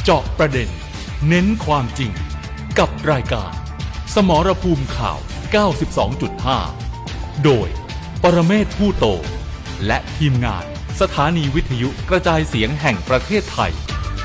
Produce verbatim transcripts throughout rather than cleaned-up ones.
เจาะประเด็นเน้นความจริงกับรายการสมรภูมิข่าว เก้าสิบสองจุดห้า โดยปรเมศ ผู้โตและทีมงานสถานีวิทยุกระจายเสียงแห่งประเทศไทย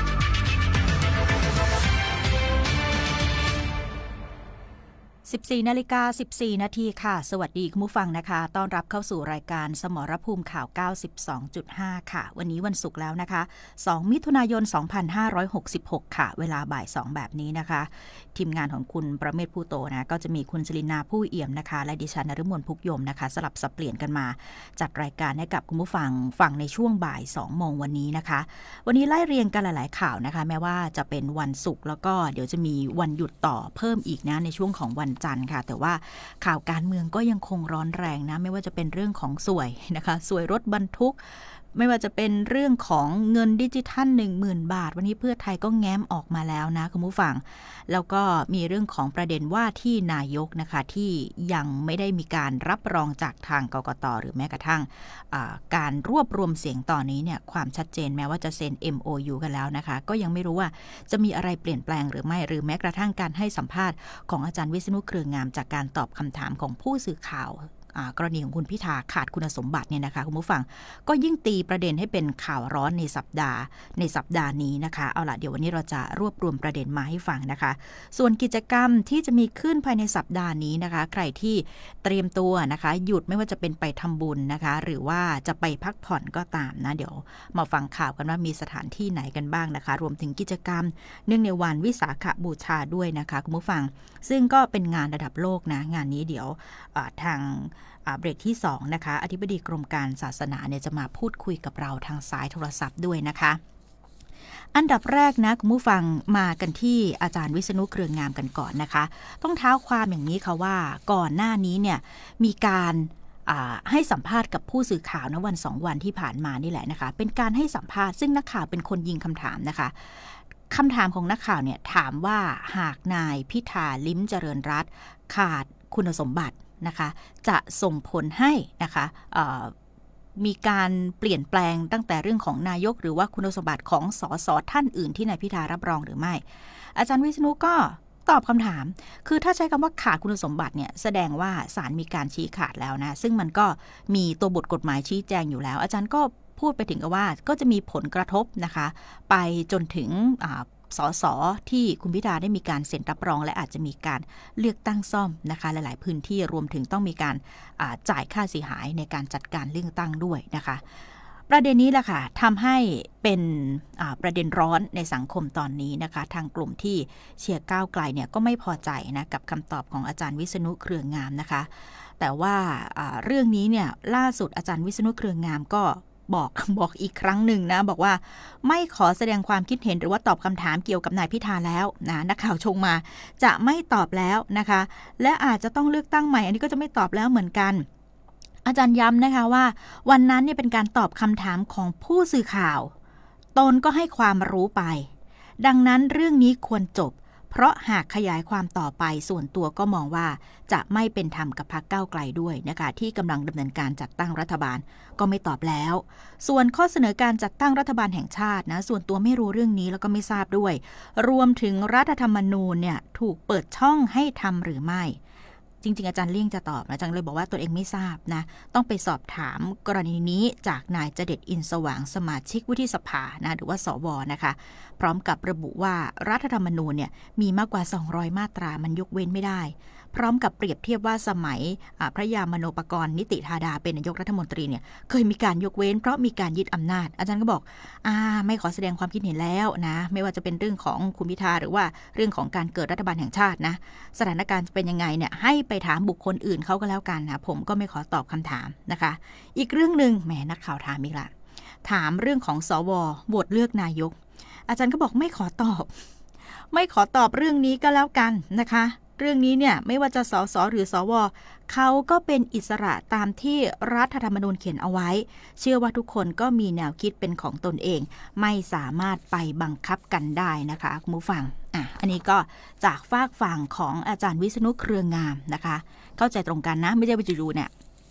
สิบสี่นาฬิกาสิบสี่นาทีค่ะสวัสดีคุณผู้ฟังนะคะต้อนรับเข้าสู่รายการสมรภูมิข่าว เก้าสิบสองจุดห้า ค่ะวันนี้วันศุกร์แล้วนะคะสองมิถุนายนสองพันห้าร้อยหกสิบหกค่ะเวลาบ่ายสองแบบนี้นะคะทีมงานของคุณประเมศ ผู้โตนะก็จะมีคุณชลินาผู้เอี่ยมนะคะและดิฉันนฤมลพุกยมนะคะสลับสับเปลี่ยนกันมาจัดรายการให้กับคุณผู้ฟังฟังในช่วงบ่ายสองโมงวันนี้นะคะวันนี้ไล่เรียงกันหลายๆข่าวนะคะแม้ว่าจะเป็นวันศุกร์แล้วก็เดี๋ยวจะมีวันหยุดต่อเพิ่มอีกนะในช่วงของวันจันทร์ค่ะแต่ว่าข่าวการเมืองก็ยังคงร้อนแรงนะไม่ว่าจะเป็นเรื่องของสวยนะคะสวยรถบรรทุกไม่ว่าจะเป็นเรื่องของเงินดิจิทัล หนึ่งหมื่น บาทวันนี้เพื่อไทยก็แง้มออกมาแล้วนะคุณผู้ฟังแล้วก็มีเรื่องของประเด็นว่าที่นายกนะคะที่ยังไม่ได้มีการรับรองจากทางกกต.หรือแม้กระทั่งการรวบรวมเสียงตอนนี้เนี่ยความชัดเจนแม้ว่าจะเซ็น เอ็ม โอ ยู กันแล้วนะคะก็ยังไม่รู้ว่าจะมีอะไรเปลี่ยนแปลงหรือไม่หรือแม้กระทั่งการให้สัมภาษณ์ของอาจารย์วิษณุเครืองามจากการตอบคำถามของผู้สื่อข่าวกรณีของคุณพิธาขาดคุณสมบัติเนี่ยนะคะคุณผู้ฟังก็ยิ่งตีประเด็นให้เป็นข่าวร้อนในสัปดาห์ในสัปดาห์นี้นะคะเอาล่ะเดี๋ยววันนี้เราจะรวบรวมประเด็นมาให้ฟังนะคะส่วนกิจกรรมที่จะมีขึ้นภายในสัปดาห์นี้นะคะใครที่เตรียมตัวนะคะหยุดไม่ว่าจะเป็นไปทำบุญนะคะหรือว่าจะไปพักผ่อนก็ตามนะเดี๋ยวมาฟังข่าวกันว่ามีสถานที่ไหนกันบ้างนะคะรวมถึงกิจกรรมเนื่องในวันวิสาขบูชาด้วยนะคะคุณผู้ฟังซึ่งก็เป็นงานระดับโลกนะงานนี้เดี๋ยวทางเบรกที่สองนะคะอธิบดีกรมการศาสนาเนี่ยจะมาพูดคุยกับเราทางสายโทรศัพท์ด้วยนะคะอันดับแรกนะคุณผู้ฟังมากันที่อาจารย์วิษณุเครืองามกันก่อนนะคะต้องเท้าความอย่างนี้ค่ะว่าก่อนหน้านี้เนี่ยมีการให้สัมภาษณ์กับผู้สื่อข่าวนะวันสองวันที่ผ่านมานี่แหละนะคะเป็นการให้สัมภาษณ์ซึ่งนักข่าวเป็นคนยิงคำถามนะคะคำถามของนักข่าวเนี่ยถามว่าหากนายพิธาลิ้มเจริญรัตน์ขาดคุณสมบัตินะคะจะส่งผลให้นะคะมีการเปลี่ยนแปลงตั้งแต่เรื่องของนายกหรือว่าคุณสมบัติของสสท่านอื่นที่นายพิธารับรองหรือไม่อาจารย์วิษณุก็ตอบคำถามคือถ้าใช้คำว่าขาดคุณสมบัติเนี่ยแสดงว่าศาลมีการชี้ขาดแล้วนะซึ่งมันก็มีตัวบทกฎหมายชี้แจงอยู่แล้วอาจารย์ก็พูดไปถึงกับว่าก็จะมีผลกระทบนะคะไปจนถึงสสที่คุณพิธาได้มีการเซ็นรับรองและอาจจะมีการเลือกตั้งซ่อมนะคะหลายๆพื้นที่รวมถึงต้องมีการจ่ายค่าเสียหายในการจัดการเลือกตั้งด้วยนะคะประเด็นนี้แหละค่ะทำให้เป็นประเด็นร้อนในสังคมตอนนี้นะคะทางกลุ่มที่เชียร์ก้าวไกลเนี่ยก็ไม่พอใจนะกับคำตอบของอาจารย์วิษณุเครืองามนะคะแต่ว่าเรื่องนี้เนี่ยล่าสุดอาจารย์วิษณุเครืองามก็บอกบอกอีกครั้งหนึ่งนะบอกว่าไม่ขอแสดงความคิดเห็นหรือว่าตอบคำถามเกี่ยวกับนายพิธาแล้วนะนักข่าวชงมาจะไม่ตอบแล้วนะคะและอาจจะต้องเลือกตั้งใหม่อันนี้ก็จะไม่ตอบแล้วเหมือนกันอาจารย์ย้ำนะคะว่าวันนั้นเนี่ยเป็นการตอบคำถามของผู้สื่อข่าวตนก็ให้ความรู้ไปดังนั้นเรื่องนี้ควรจบเพราะหากขยายความต่อไปส่วนตัวก็มองว่าจะไม่เป็นธรรมกับพรรคก้าวไกลด้วยนะคะที่กำลังดำเนินการจัดตั้งรัฐบาลก็ไม่ตอบแล้วส่วนข้อเสนอการจัดตั้งรัฐบาลแห่งชาตินะส่วนตัวไม่รู้เรื่องนี้แล้วก็ไม่ทราบด้วยรวมถึงรัฐธรรมนูญเนี่ยถูกเปิดช่องให้ทำหรือไม่จริงๆอาจารย์เลี่ยงจะตอบนะอาจารย์เลยบอกว่าตัวเองไม่ทราบนะต้องไปสอบถามกรณีนี้จากนายเจเด็ดอินสว่างสมาชิกวุฒิสภานะหรือว่าสวนะคะพร้อมกับระบุว่ารัฐธรรมนูญเนี่ยมีมากกว่าสองร้อยมาตรามันยกเว้นไม่ได้พร้อมกับเปรียบเทียบว่าสมัยพระยามโนปกรณ์นิติธาดาเป็นนายกรัฐมนตรีเนี่ยเคยมีการยกเว้นเพราะมีการยึดอำนาจอาจารย์ก็บอกอ่าไม่ขอแสดงความคิดเห็นแล้วนะไม่ว่าจะเป็นเรื่องของคุณพิธาหรือว่าเรื่องของการเกิดรัฐบาลแห่งชาตินะสถานการณ์เป็นยังไงเนี่ยให้ไปถามบุคคลอื่นเขาก็แล้วกันนะผมก็ไม่ขอตอบคำถามนะคะอีกเรื่องนึงแหมนักข่าวถามอีกละถามเรื่องของสวโหวตเลือกนายกอาจารย์ก็บอกไม่ขอตอบไม่ขอตอบเรื่องนี้ก็แล้วกันนะคะเรื่องนี้เนี่ยไม่ว่าจะสสหรือสวเขาก็เป็นอิสระตามที่รัฐธรรมนูญเขียนเอาไว้เชื่อว่าทุกคนก็มีแนวคิดเป็นของตนเองไม่สามารถไปบังคับกันได้นะคะคุณผู้ฟังอ่ะอันนี้ก็จากฝากฝั่งของอาจารย์วิษณุเครืองามนะคะเข้าใจตรงกันนะไม่ใช่ว่าจู่ๆเนี่ย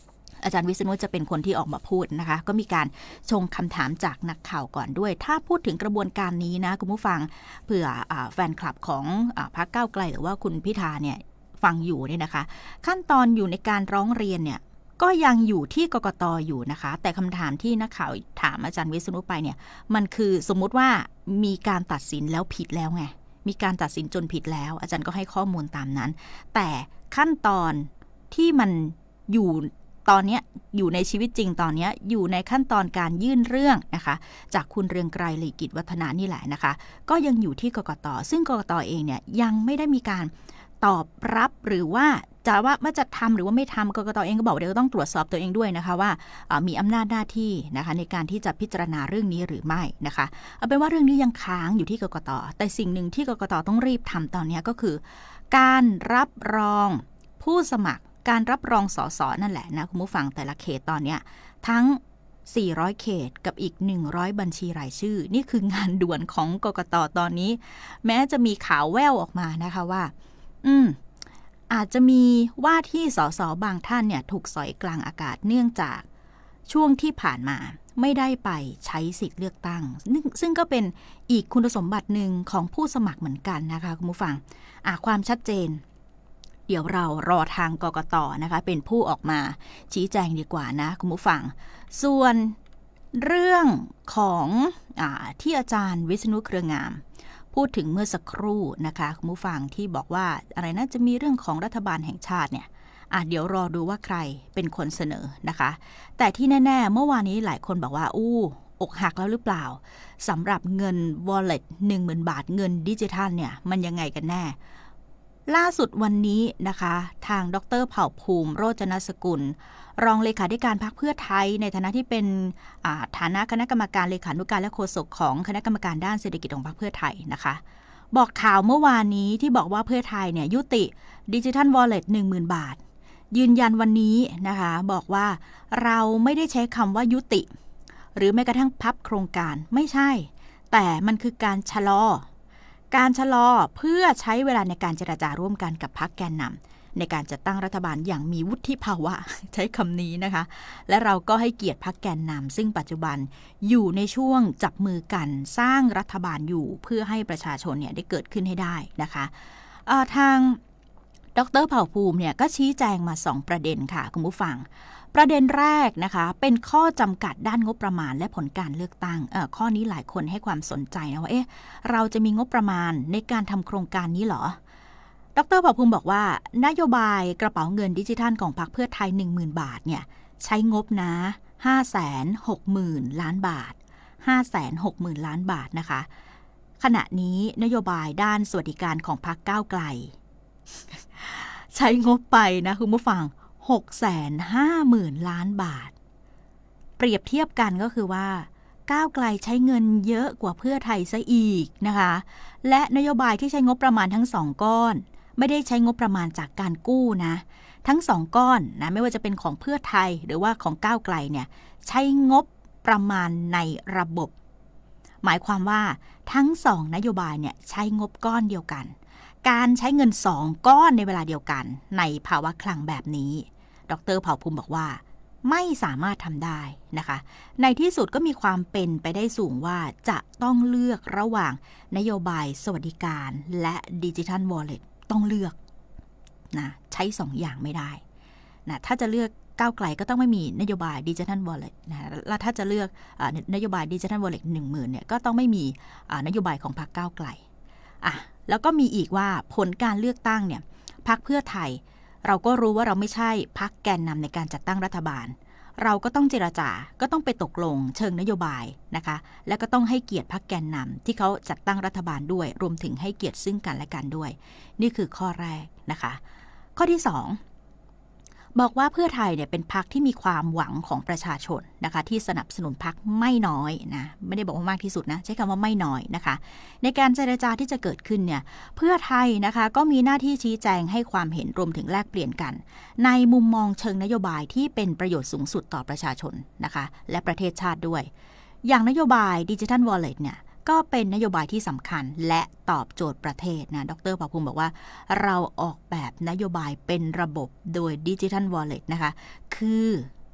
อาจารย์วิษณุจะเป็นคนที่ออกมาพูดนะคะก็มีการชงคำถามจากนักข่าวก่อนด้วยถ้าพูดถึงกระบวนการนี้นะคุณผู้ฟังเผื่อแฟนคลับของพรรคก้าวไกลหรือว่าคุณพิธาเนี่ยฟังอยู่เนี่ยนะคะขั้นตอนอยู่ในการร้องเรียนเนี่ยก็ยังอยู่ที่กกต.อยู่นะคะแต่คำถามที่นักข่าวถามอาจารย์วิษณุไปเนี่ยมันคือสมมุติว่ามีการตัดสินแล้วผิดแล้วไงมีการตัดสินจนผิดแล้วอาจารย์ก็ให้ข้อมูลตามนั้นแต่ขั้นตอนที่มันอยู่ตอนนี้อยู่ในชีวิตจริงตอนนี้อยู่ในขั้นตอนการยื่นเรื่องนะคะจากคุณเรืองไกร ลีกิจวัฒนะนี่แหละนะคะก็ยังอยู่ที่กกต.ซึ่งกกต.เองเนี่ยยังไม่ได้มีการตอบรับหรือว่าจะว่าว่าจะทำหรือว่าไม่ทำกกต.เองก็บอกเดี๋ยวต้องตรวจสอบตัวเองด้วยนะคะว่ามีอำนาจหน้าที่นะคะในการที่จะพิจารณาเรื่องนี้หรือไม่นะคะเอาเป็นว่าเรื่องนี้ยังค้างอยู่ที่กกต.แต่สิ่งหนึ่งที่กกต.ต้องรีบทำตอนนี้ก็คือการรับรองผู้สมัครการรับรองสสนั่นแหละนะคุณผู้ฟังแต่ละเขตตอนนี้ทั้งสี่ร้อยเขตกับอีกหนึ่งร้อยบัญชีรายชื่อนี่คืองานด่วนของกกต.ตอนนี้แม้จะมีข่าวแว่วออกมานะคะว่าอืมอาจจะมีว่าที่สสบางท่านเนี่ยถูกสอยกลางอากาศเนื่องจากช่วงที่ผ่านมาไม่ได้ไปใช้สิทธิ์เลือกตั้งซึ่งก็เป็นอีกคุณสมบัติหนึ่งของผู้สมัครเหมือนกันนะคะคุณผู้ฟังอ่ะความชัดเจนเดี๋ยวเรารอทางกกต.นะคะเป็นผู้ออกมาชี้แจงดีกว่านะคุณผู้ฟังส่วนเรื่องของอ่าที่อาจารย์วิษณุเครืองามพูดถึงเมื่อสักครู่นะคะคุณผู้ฟังที่บอกว่าอะไรนะจะมีเรื่องของรัฐบาลแห่งชาติเนี่ยอ่ะเดี๋ยวรอดูว่าใครเป็นคนเสนอนะคะแต่ที่แน่ๆเมื่อวานนี้หลายคนบอกว่าอู้อกหักแล้วหรือเปล่าสำหรับเงิน wallet หนึ่งหมื่น บาทเงินดิจิทัลเนี่ยมันยังไงกันแน่ล่าสุดวันนี้นะคะทางดร.เผ่าภูมิโรจนสกุลรองเลขาธิการพรรคเพื่อไทยในฐานะที่เป็นฐานะคณะกรรมการเลขานุการและโฆษกของคณะกรรมการด้านเศรษฐกิจของพรรคเพื่อไทยนะคะบอกข่าวเมื่อวานนี้ที่บอกว่าเพื่อไทยเนี่ยยุติดิจิทัลวอลเล็ต หนึ่งหมื่น บาทยืนยันวันนี้นะคะบอกว่าเราไม่ได้ใช้คำว่ายุติหรือแม้กระทั่งพับโครงการไม่ใช่แต่มันคือการชะลอการชะลอเพื่อใช้เวลาในการเจรจาร่วมกันกับพรรคแกนนำในการจัดตั้งรัฐบาลอย่างมีวุฒิภาวะใช้คำนี้นะคะและเราก็ให้เกียรติพรรคแกนนำซึ่งปัจจุบันอยู่ในช่วงจับมือกันสร้างรัฐบาลอยู่เพื่อให้ประชาชนเนี่ยได้เกิดขึ้นให้ได้นะคะทางดร.เผ่าภูมิเนี่ยก็ชี้แจงมาสองประเด็นค่ะคุณผู้ฟังประเด็นแรกนะคะเป็นข้อจำกัดด้านงบประมาณและผลการเลือกตั้งเอ่อข้อนี้หลายคนให้ความสนใจนะว่าเอ๊ะเราจะมีงบประมาณในการทำโครงการนี้เหรอดร.เผ่าภูมิบอกว่านโยบายกระเป๋าเงินดิจิทัลของพรรคเพื่อไทย หนึ่งหมื่น บาทเนี่ยใช้งบนะ ห้าแสนหกหมื่น ล้านบาท ห้าแสนหกหมื่น ล้านบาทนะคะขณะนี้นโยบายด้านสวัสดิการของพรรคก้าวไกล ใช้งบไปนะคุณผู้ฟังหกแสนห้าหมื่น ล้านบาทเปรียบเทียบกันก็คือว่าก้าวไกลใช้เงินเยอะกว่าเพื่อไทยซะอีกนะคะและนโยบายที่ใช้งบประมาณทั้งสองก้อนไม่ได้ใช้งบประมาณจากการกู้นะทั้งสองก้อนนะไม่ว่าจะเป็นของเพื่อไทยหรือว่าของก้าวไกลเนี่ยใช้งบประมาณในระบบหมายความว่าทั้งสองนโยบายเนี่ยใช้งบก้อนเดียวกันการใช้เงินสองก้อนในเวลาเดียวกันในภาวะคลังแบบนี้ดร.เผ่าภูมิบอกว่าไม่สามารถทำได้นะคะในที่สุดก็มีความเป็นไปได้สูงว่าจะต้องเลือกระหว่างนโยบายสวัสดิการและดิจิทัลวอลเล็ตต้องเลือกนะใช้สองอย่างไม่ได้นะถ้าจะเลือกก้าวไกลก็ต้องไม่มีนโยบายดิจิทัลวอลเล็ตนะแล้วถ้าจะเลือกนโยบายดิจิทัลวอลเล็ตหนึ่งหมื่นเนี่ยก็ต้องไม่มีนโยบายของพรรคก้าวไกลอ่ะแล้วก็มีอีกว่าผลการเลือกตั้งเนี่ยพรรคเพื่อไทยเราก็รู้ว่าเราไม่ใช่พรรคแกนนำในการจัดตั้งรัฐบาลเราก็ต้องเจรจาก็ต้องไปตกลงเชิงนโยบายนะคะและก็ต้องให้เกียรติพรรคแกนนำที่เขาจัดตั้งรัฐบาลด้วยรวมถึงให้เกียรติซึ่งกันและกันด้วยนี่คือข้อแรกนะคะข้อที่สองบอกว่าเพื่อไทยเนี่ยเป็นพรรคที่มีความหวังของประชาชนนะคะที่สนับสนุนพรรคไม่น้อยนะไม่ได้บอกว่ามากที่สุดนะใช้คำว่าไม่น้อยนะคะในการเจรจาที่จะเกิดขึ้นเนี่ยเพื่อไทยนะคะก็มีหน้าที่ชี้แจงให้ความเห็นรวมถึงแลกเปลี่ยนกันในมุมมองเชิงนโยบายที่เป็นประโยชน์สูงสุดต่อประชาชนนะคะและประเทศชาติด้วยอย่างนโยบายดิจิทัลวอลเล็ตเนี่ยก็เป็นนโยบายที่สำคัญและตอบโจทย์ประเทศนะดร.เผ่าภูมิบอกว่าเราออกแบบนโยบายเป็นระบบโดยดิจิทัลวอลเล็ตนะคะคือ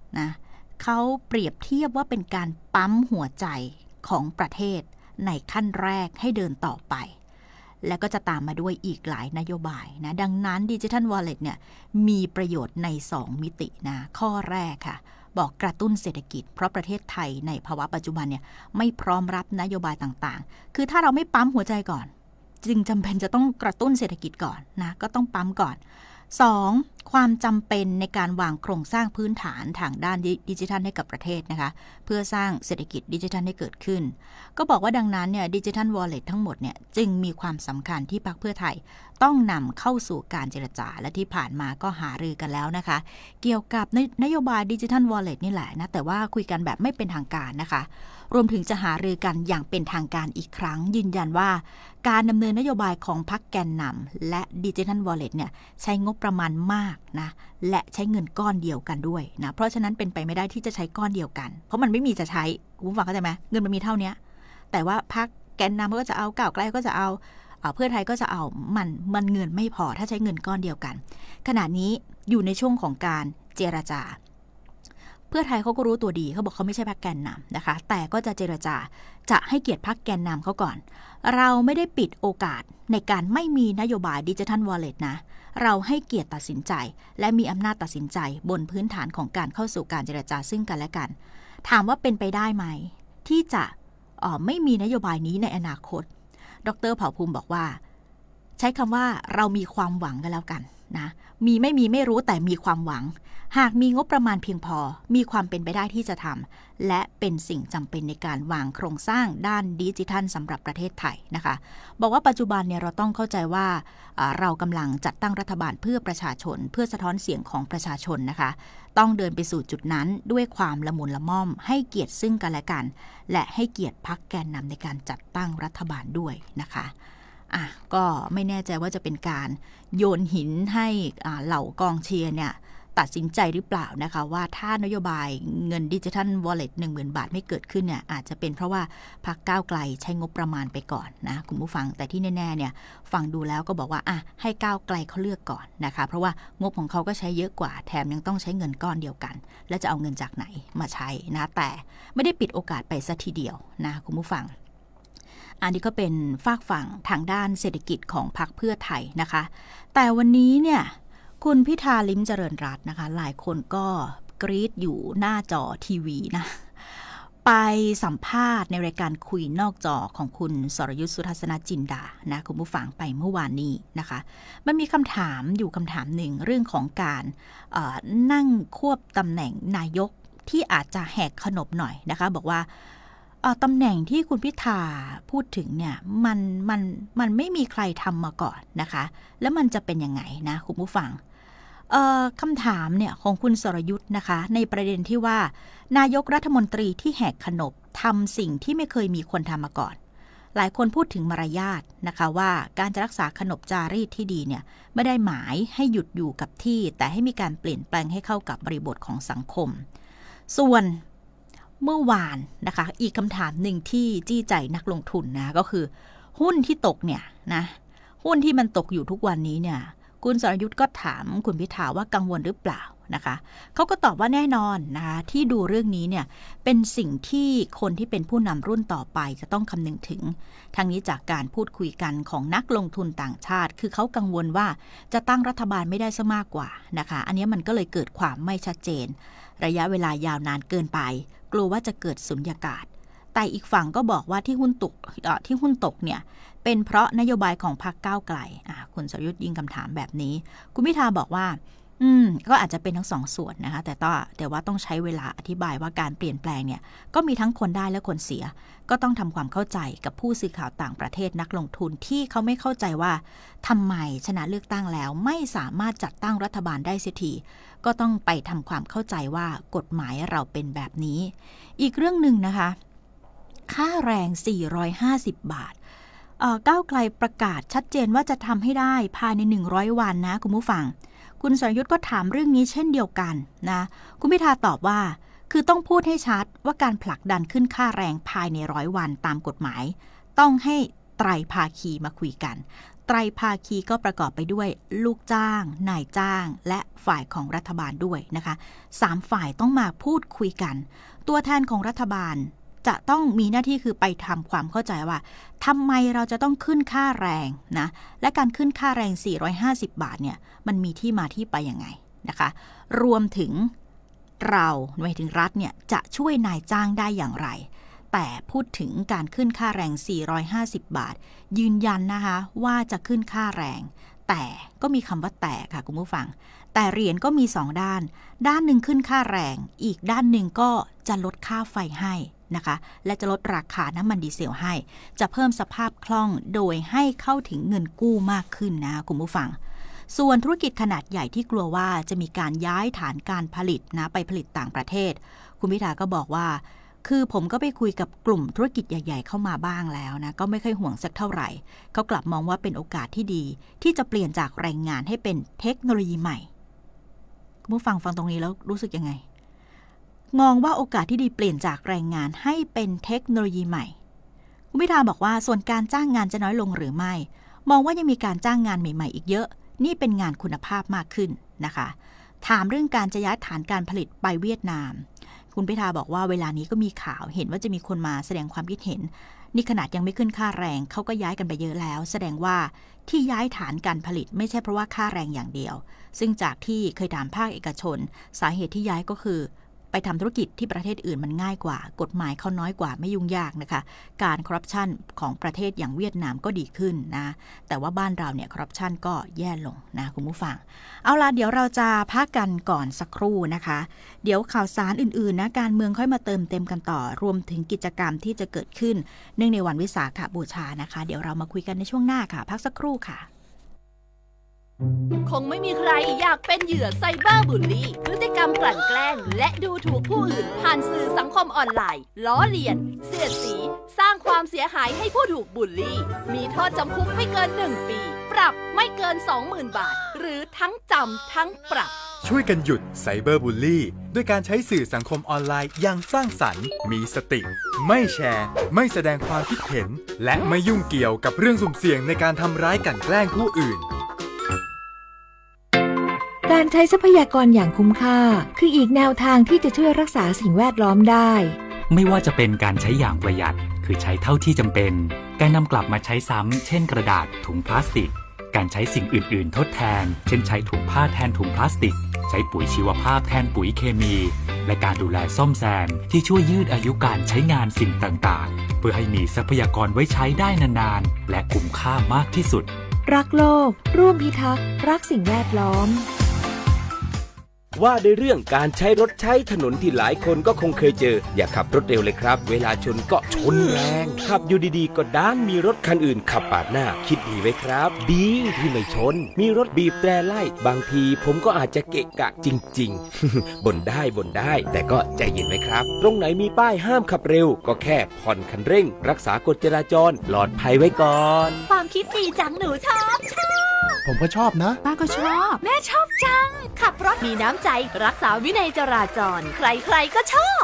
นะเขาเปรียบเทียบว่าเป็นการปั๊มหัวใจของประเทศในขั้นแรกให้เดินต่อไปแล้วก็จะตามมาด้วยอีกหลายนโยบายนะดังนั้น Digital Wallet เนี่ยมีประโยชน์ในสองมิตินะข้อแรกค่ะบอกกระตุ้นเศรษฐกิจเพราะประเทศไทยในภาวะปัจจุบันเนี่ยไม่พร้อมรับนโยบายต่างๆคือถ้าเราไม่ปั๊มหัวใจก่อนจึงจำเป็นจะต้องกระตุ้นเศรษฐกิจก่อนนะก็ต้องปั๊มก่อนสองความจำเป็นในการวางโครงสร้างพื้นฐานทางด้านดิจิทัลให้กับประเทศนะคะเพื่อสร้างเศรษฐกิจดิจิทัลให้เกิดขึ้นก็บอกว่าดังนั้นเนี่ยดิจิทัลวอลเล็ตทั้งหมดเนี่ยจึงมีความสำคัญที่พรรคเพื่อไทยต้องนำเข้าสู่การเจรจาและที่ผ่านมาก็หารือกันแล้วนะคะเกี่ยวกับนโยบายดิจิทัลวอลเล็ตนี่แหละนะแต่ว่าคุยกันแบบไม่เป็นทางการนะคะรวมถึงจะหารือกันอย่างเป็นทางการอีกครั้งยืนยันว่าการดำเนินนโยบายของพรรคแกนนำและดิจิทัลวอลเล็ตเนี่ยใช้งบประมาณมากนะและใช้เงินก้อนเดียวกันด้วยนะเพราะฉะนั้นเป็นไปไม่ได้ที่จะใช้ก้อนเดียวกันเพราะมันไม่มีจะใช้คุณผู้ฟังเข้าใจไหมเงินมันมีเท่านี้แต่ว่าพรรคแกนนำก็จะเอาก้าวไกลก็จะเอาเพื่อไทยก็จะเอามันมันเงินไม่พอถ้าใช้เงินก้อนเดียวกันขณะนี้อยู่ในช่วงของการเจรจาเพื่อไทยเขาก็รู้ตัวดีเขาบอกเขาไม่ใช่พรรคแกนนำนะคะแต่ก็จะเจรจาจะให้เกียรติพรรคแกนนำเขาก่อนเราไม่ได้ปิดโอกาสในการไม่มีนโยบายดิจิทัลวอลเล็ตนะเราให้เกียรติตัดสินใจและมีอำนาจตัดสินใจบนพื้นฐานของการเข้าสู่การเจรจาซึ่งกันและกันถามว่าเป็นไปได้ไหมที่จะอ๋อไม่มีนโยบายนี้ในอนาคตดร.เผ่าภูมิบอกว่าใช้คำว่าเรามีความหวังกันแล้วกันนะมีไม่มีไม่รู้แต่มีความหวังหากมีงบประมาณเพียงพอมีความเป็นไปได้ที่จะทำและเป็นสิ่งจำเป็นในการวางโครงสร้างด้านดิจิทัลสำหรับประเทศไทยนะคะบอกว่าปัจจุบันเนี่ยเราต้องเข้าใจว่าเรากำลังจัดตั้งรัฐบาลเพื่อประชาชนเพื่อสะท้อนเสียงของประชาชนนะคะต้องเดินไปสู่จุดนั้นด้วยความละมุนละม่อมให้เกียรติซึ่งกันและกันและให้เกียรติพรรคแกนนำในการจัดตั้งรัฐบาลด้วยนะคะอ่ะก็ไม่แน่ใจว่าจะเป็นการโยนหินให้เหล่ากองเชียร์เนี่ยตัดสินใจหรือเปล่านะคะว่าถ้านโยบายเงินดิจิทัลวอลเล็ต หนึ่งหมื่น บาทไม่เกิดขึ้นเนี่ยอาจจะเป็นเพราะว่าพรรคก้าวไกลใช้งบประมาณไปก่อนนะคุณผู้ฟังแต่ที่แน่ๆเนี่ยฟังดูแล้วก็บอกว่าอ่ะให้ก้าวไกลเขาเลือกก่อนนะคะเพราะว่างบของเขาก็ใช้เยอะกว่าแถมยังต้องใช้เงินก้อนเดียวกันแล้วจะเอาเงินจากไหนมาใช้นะแต่ไม่ได้ปิดโอกาสไปซะทีเดียวนะคุณผู้ฟังอันนี้ก็เป็นฝากฝั่งทางด้านเศรษฐกิจของพรรคเพื่อไทยนะคะแต่วันนี้เนี่ยคุณพิธาลิ้มเจริญรัตน์นะคะหลายคนก็กรี๊ดอยู่หน้าจอทีวีนะไปสัมภาษณ์ในรายการคุยนอกจอของคุณสรยุทธ สุทัศนจินดานะคุณผู้ฟังไปเมื่อวานนี้นะคะมันมีคำถามอยู่คำถามหนึ่งเรื่องของการนั่งควบตำแหน่งนายกที่อาจจะแหกขนบหน่อยนะคะบอกว่าตำแหน่งที่คุณพิธาพูดถึงเนี่ยมันมันมันไม่มีใครทำมาก่อนนะคะแล้วมันจะเป็นยังไงนะคุณผู้ฟังคำถามเนี่ยของคุณสรยุทธนะคะในประเด็นที่ว่านายกรัฐมนตรีที่แหกขนบทำสิ่งที่ไม่เคยมีคนทำมาก่อนหลายคนพูดถึงมารยาทนะคะว่าการจะรักษาขนบจารีตที่ดีเนี่ยไม่ได้หมายให้หยุดอยู่กับที่แต่ให้มีการเปลี่ยนแปลงให้เข้ากับบริบทของสังคมส่วนเมื่อวานนะคะอีกคำถามหนึ่งที่จี้ใจนักลงทุนนะก็คือหุ้นที่ตกเนี่ยนะหุ้นที่มันตกอยู่ทุกวันนี้เนี่ยคุณสรยุทธก็ถามคุณพิธาว่ากังวลหรือเปล่านะคะเขาก็ตอบว่าแน่นอนนะคะที่ดูเรื่องนี้เนี่ยเป็นสิ่งที่คนที่เป็นผู้นำรุ่นต่อไปจะต้องคำนึงถึงทั้งนี้จากการพูดคุยกันของนักลงทุนต่างชาติคือเขากังวลว่าจะตั้งรัฐบาลไม่ได้ซะมากกว่านะคะอันนี้มันก็เลยเกิดความไม่ชัดเจนระยะเวลายาวนานเกินไปกลัวว่าจะเกิดสุญญากาศแต่อีกฝั่งก็บอกว่าที่หุ้นตกที่หุ้นตกเนี่ยเป็นเพราะนโยบายของพรรคก้าวไกลอ่ะคุณสรยุทธยิงคำถามแบบนี้คุณพิธาบอกว่าอืมก็อาจจะเป็นทั้งสองส่วนนะคะแต่ต้องแต่ว่าต้องใช้เวลาอธิบายว่าการเปลี่ยนแปลงเนี่ยก็มีทั้งคนได้และคนเสียก็ต้องทำความเข้าใจกับผู้สื่อข่าวต่างประเทศนักลงทุนที่เขาไม่เข้าใจว่าทำไมชนะเลือกตั้งแล้วไม่สามารถจัดตั้งรัฐบาลได้เสียทีก็ต้องไปทำความเข้าใจว่ากฎหมายเราเป็นแบบนี้อีกเรื่องหนึ่งนะคะค่าแรงสี่ร้อยห้าสิบบาทก้าวไกลประกาศชัดเจนว่าจะทำให้ได้ภายในหนึ่งร้อยวันนะคุณผู้ฟังคุณสรยุทธก็ถามเรื่องนี้เช่นเดียวกันนะคุณพิธาตอบว่าคือต้องพูดให้ชัดว่าการผลักดันขึ้นค่าแรงภายในร้อยวันตามกฎหมายต้องให้ไตรภาคีมาคุยกันไตรภาคีก็ประกอบไปด้วยลูกจ้างนายจ้างและฝ่ายของรัฐบาลด้วยนะคะสามฝ่ายต้องมาพูดคุยกันตัวแทนของรัฐบาลจะต้องมีหน้าที่คือไปทำความเข้าใจว่าทำไมเราจะต้องขึ้นค่าแรงนะและการขึ้นค่าแรงสี่ร้อยห้าสิบบาทเนี่ยมันมีที่มาที่ไปยังไงนะคะรวมถึงเราหมายถึงรัฐเนี่ยจะช่วยนายจ้างได้อย่างไรแต่พูดถึงการขึ้นค่าแรงสี่ร้อยห้าสิบบาทยืนยันนะคะว่าจะขึ้นค่าแรงแต่ก็มีคำว่าแต่ค่ะคุณผู้ฟังแต่เหรียญก็มีสองด้านด้านหนึ่งขึ้นค่าแรงอีกด้านหนึ่งก็จะลดค่าไฟให้นะคะและจะลดราคาน้ำมันดีเซลให้จะเพิ่มสภาพคล่องโดยให้เข้าถึงเงินกู้มากขึ้นนะคุณผู้ฟังส่วนธุรกิจขนาดใหญ่ที่กลัวว่าจะมีการย้ายฐานการผลิตนะไปผลิตต่างประเทศคุณพิธาก็บอกว่าคือผมก็ไปคุยกับกลุ่มธุรกิจใหญ่ๆเข้ามาบ้างแล้วนะก็ไม่ค่อยห่วงสักเท่าไหร่เขากลับมองว่าเป็นโอกาสที่ดีที่จะเปลี่ยนจากแรงงานให้เป็นเทคโนโลยีใหม่คุณผู้ฟังฟังตรงนี้แล้วรู้สึกยังไงมองว่าโอกาสที่ดีเปลี่ยนจากแรงงานให้เป็นเทคโนโลยีใหม่คุณพิธาบอกว่าส่วนการจ้างงานจะน้อยลงหรือไม่มองว่ายังมีการจ้างงานใหม่ๆอีกเยอะนี่เป็นงานคุณภาพมากขึ้นนะคะถามเรื่องการจะย้ายฐานการผลิตไปเวียดนามคุณพิธาบอกว่าเวลานี้ก็มีข่าวเห็นว่าจะมีคนมาแสดงความคิดเห็นนี่ขนาดยังไม่ขึ้นค่าแรงเขาก็ย้ายกันไปเยอะแล้วแสดงว่าที่ย้ายฐานการผลิตไม่ใช่เพราะว่าค่าแรงอย่างเดียวซึ่งจากที่เคยถามภาคเอกชนสาเหตุที่ย้ายก็คือไปทำธุรกิจที่ประเทศอื่นมันง่ายกว่ากฎหมายเขาน้อยกว่าไม่ยุ่งยากนะคะการคอร์รัปชันของประเทศอย่างเวียดนามก็ดีขึ้นนะแต่ว่าบ้านเราเนี่ยคอร์รัปชันก็แย่ลงนะคุณผู้ฟังเอาล่ะเดี๋ยวเราจะพักกันก่อนสักครู่นะคะเดี๋ยวข่าวสารอื่นๆนะการเมืองค่อยมาเติมเต็มกันต่อรวมถึงกิจกรรมที่จะเกิดขึ้นเนื่องในวันวิสาขบูชานะคะเดี๋ยวเรามาคุยกันในช่วงหน้าค่ะพักสักครู่ค่ะคงไม่มีใครอยากเป็นเหยื่อไซเบอร์บูลลี่พฤติกรรมกลั่นแกล้งและดูถูกผู้อื่นผ่านสื่อสังคมออนไลน์ล้อเลียนเสียดสีสร้างความเสียหายให้ผู้ถูกบูลลี่มีโทษจำคุกไม่เกินหนึ่งปีปรับไม่เกิน สองหมื่น บาทหรือทั้งจำทั้งปรับช่วยกันหยุดไซเบอร์บูลลี่ด้วยการใช้สื่อสังคมออนไลน์อย่างสร้างสรรค์มีสติไม่แชร์ไม่แสดงความคิดเห็นและไม่ยุ่งเกี่ยวกับเรื่องสุ่มเสี่ยงในการทำร้ายกลั่นแกล้งผู้อื่นการใช้ทรัพยากรอย่างคุ้มค่าคืออีกแนวทางที่จะช่วยรักษาสิ่งแวดล้อมได้ไม่ว่าจะเป็นการใช้อย่างประหยัดคือใช้เท่าที่จำเป็นการนำกลับมาใช้ซ้ำเช่นกระดาษถุงพลาสติกการใช้สิ่งอื่นๆทดแทนเช่นใช้ถุงผ้าแทนถุงพลาสติกใช้ปุ๋ยชีวภาพแทนปุ๋ยเคมีและการดูแลซ่อมแซมที่ช่วยยืดอายุการใช้งานสิ่งต่างๆเพื่อให้มีทรัพยากรไว้ใช้ได้นานๆและคุ้มค่ามากที่สุดรักโลกร่วมพิทักษ์รักสิ่งแวดล้อมว่าด้วยเรื่องการใช้รถใช้ถนนที่หลายคนก็คงเคยเจออย่าขับรถเร็วเลยครับเวลาชนก็ชนแรงขับอยู่ดีๆก็ด้านมีรถคันอื่นขับปาดหน้าคิดดีไว้ครับดีที่ไม่ชนมีรถบีบแตรไล่บางทีผมก็อาจจะเกะกะจริงๆ บ่นได้บ่นได้แต่ก็ใจเย็นไว้ครับตรงไหนมีป้ายห้ามขับเร็วก็แค่ผ่อนคันเร่งรักษากฎจราจรปลอดภัยไว้ก่อนความคิดดีจังหนูชอบชอบผมก็ชอบนะป้าก็ชอบแม่ชอบจังขับรถมีน้ำใจรักษาวินัยจราจรใครๆก็ชอบ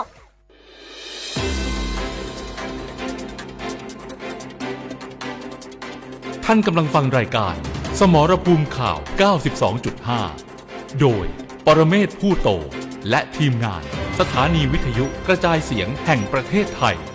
ท่านกำลังฟังรายการสมรภูมิข่าว เก้าสิบสองจุดห้า โดยปรเมศผู้โตและทีมงานสถานีวิทยุกระจายเสียงแห่งประเทศไทย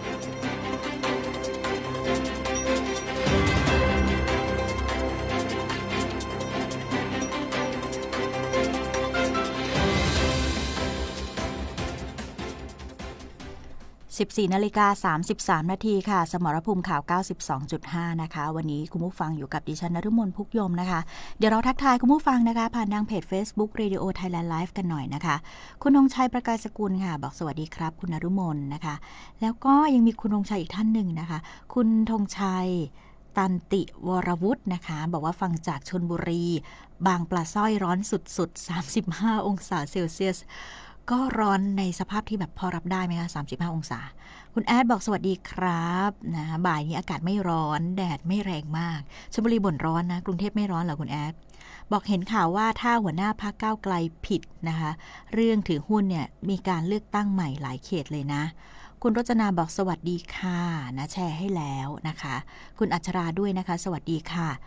สิบสี่นาฬิกาสามสิบสามนาทีค่ะสมรภูมิข่าว เก้าสิบสองจุดห้า นะคะวันนี้คุณผู้ฟังอยู่กับดิฉันนฤมลพุกยมนะคะเดี๋ยวเราทักทายคุณผู้ฟังนะคะผ่านทางเพจ Facebook Radio Thailand Live กันหน่อยนะคะคุณธงชัยประกายสกุลค่ะบอกสวัสดีครับคุณนฤมลนะคะแล้วก็ยังมีคุณธงชัยอีกท่านหนึ่งนะคะคุณธงชัยตันติวรวุฒินะคะบอกว่าฟังจากชลบุรีบางปลาสร้อยร้อนสุดๆสามสิบห้าองศาเซลเซียสก็ร้อนในสภาพที่แบบพอรับได้ไหมคะสามสิบห้าองศาคุณแอดบอกสวัสดีครับนะบ่ายนี้อากาศไม่ร้อนแดดไม่แรงมากชลบุรีบ่นร้อนนะกรุงเทพไม่ร้อนเหรอคุณแอดบอกเห็นข่าวว่าถ้าหัวหน้าพรรคก้าวไกลผิดนะคะเรื่องถือหุ้นเนี่ยมีการเลือกตั้งใหม่หลายเขตเลยนะคุณรจนาบอกสวัสดีค่ะนะแชร์ให้แล้วนะคะคุณอัชราด้วยนะคะสวัสดีค่ะ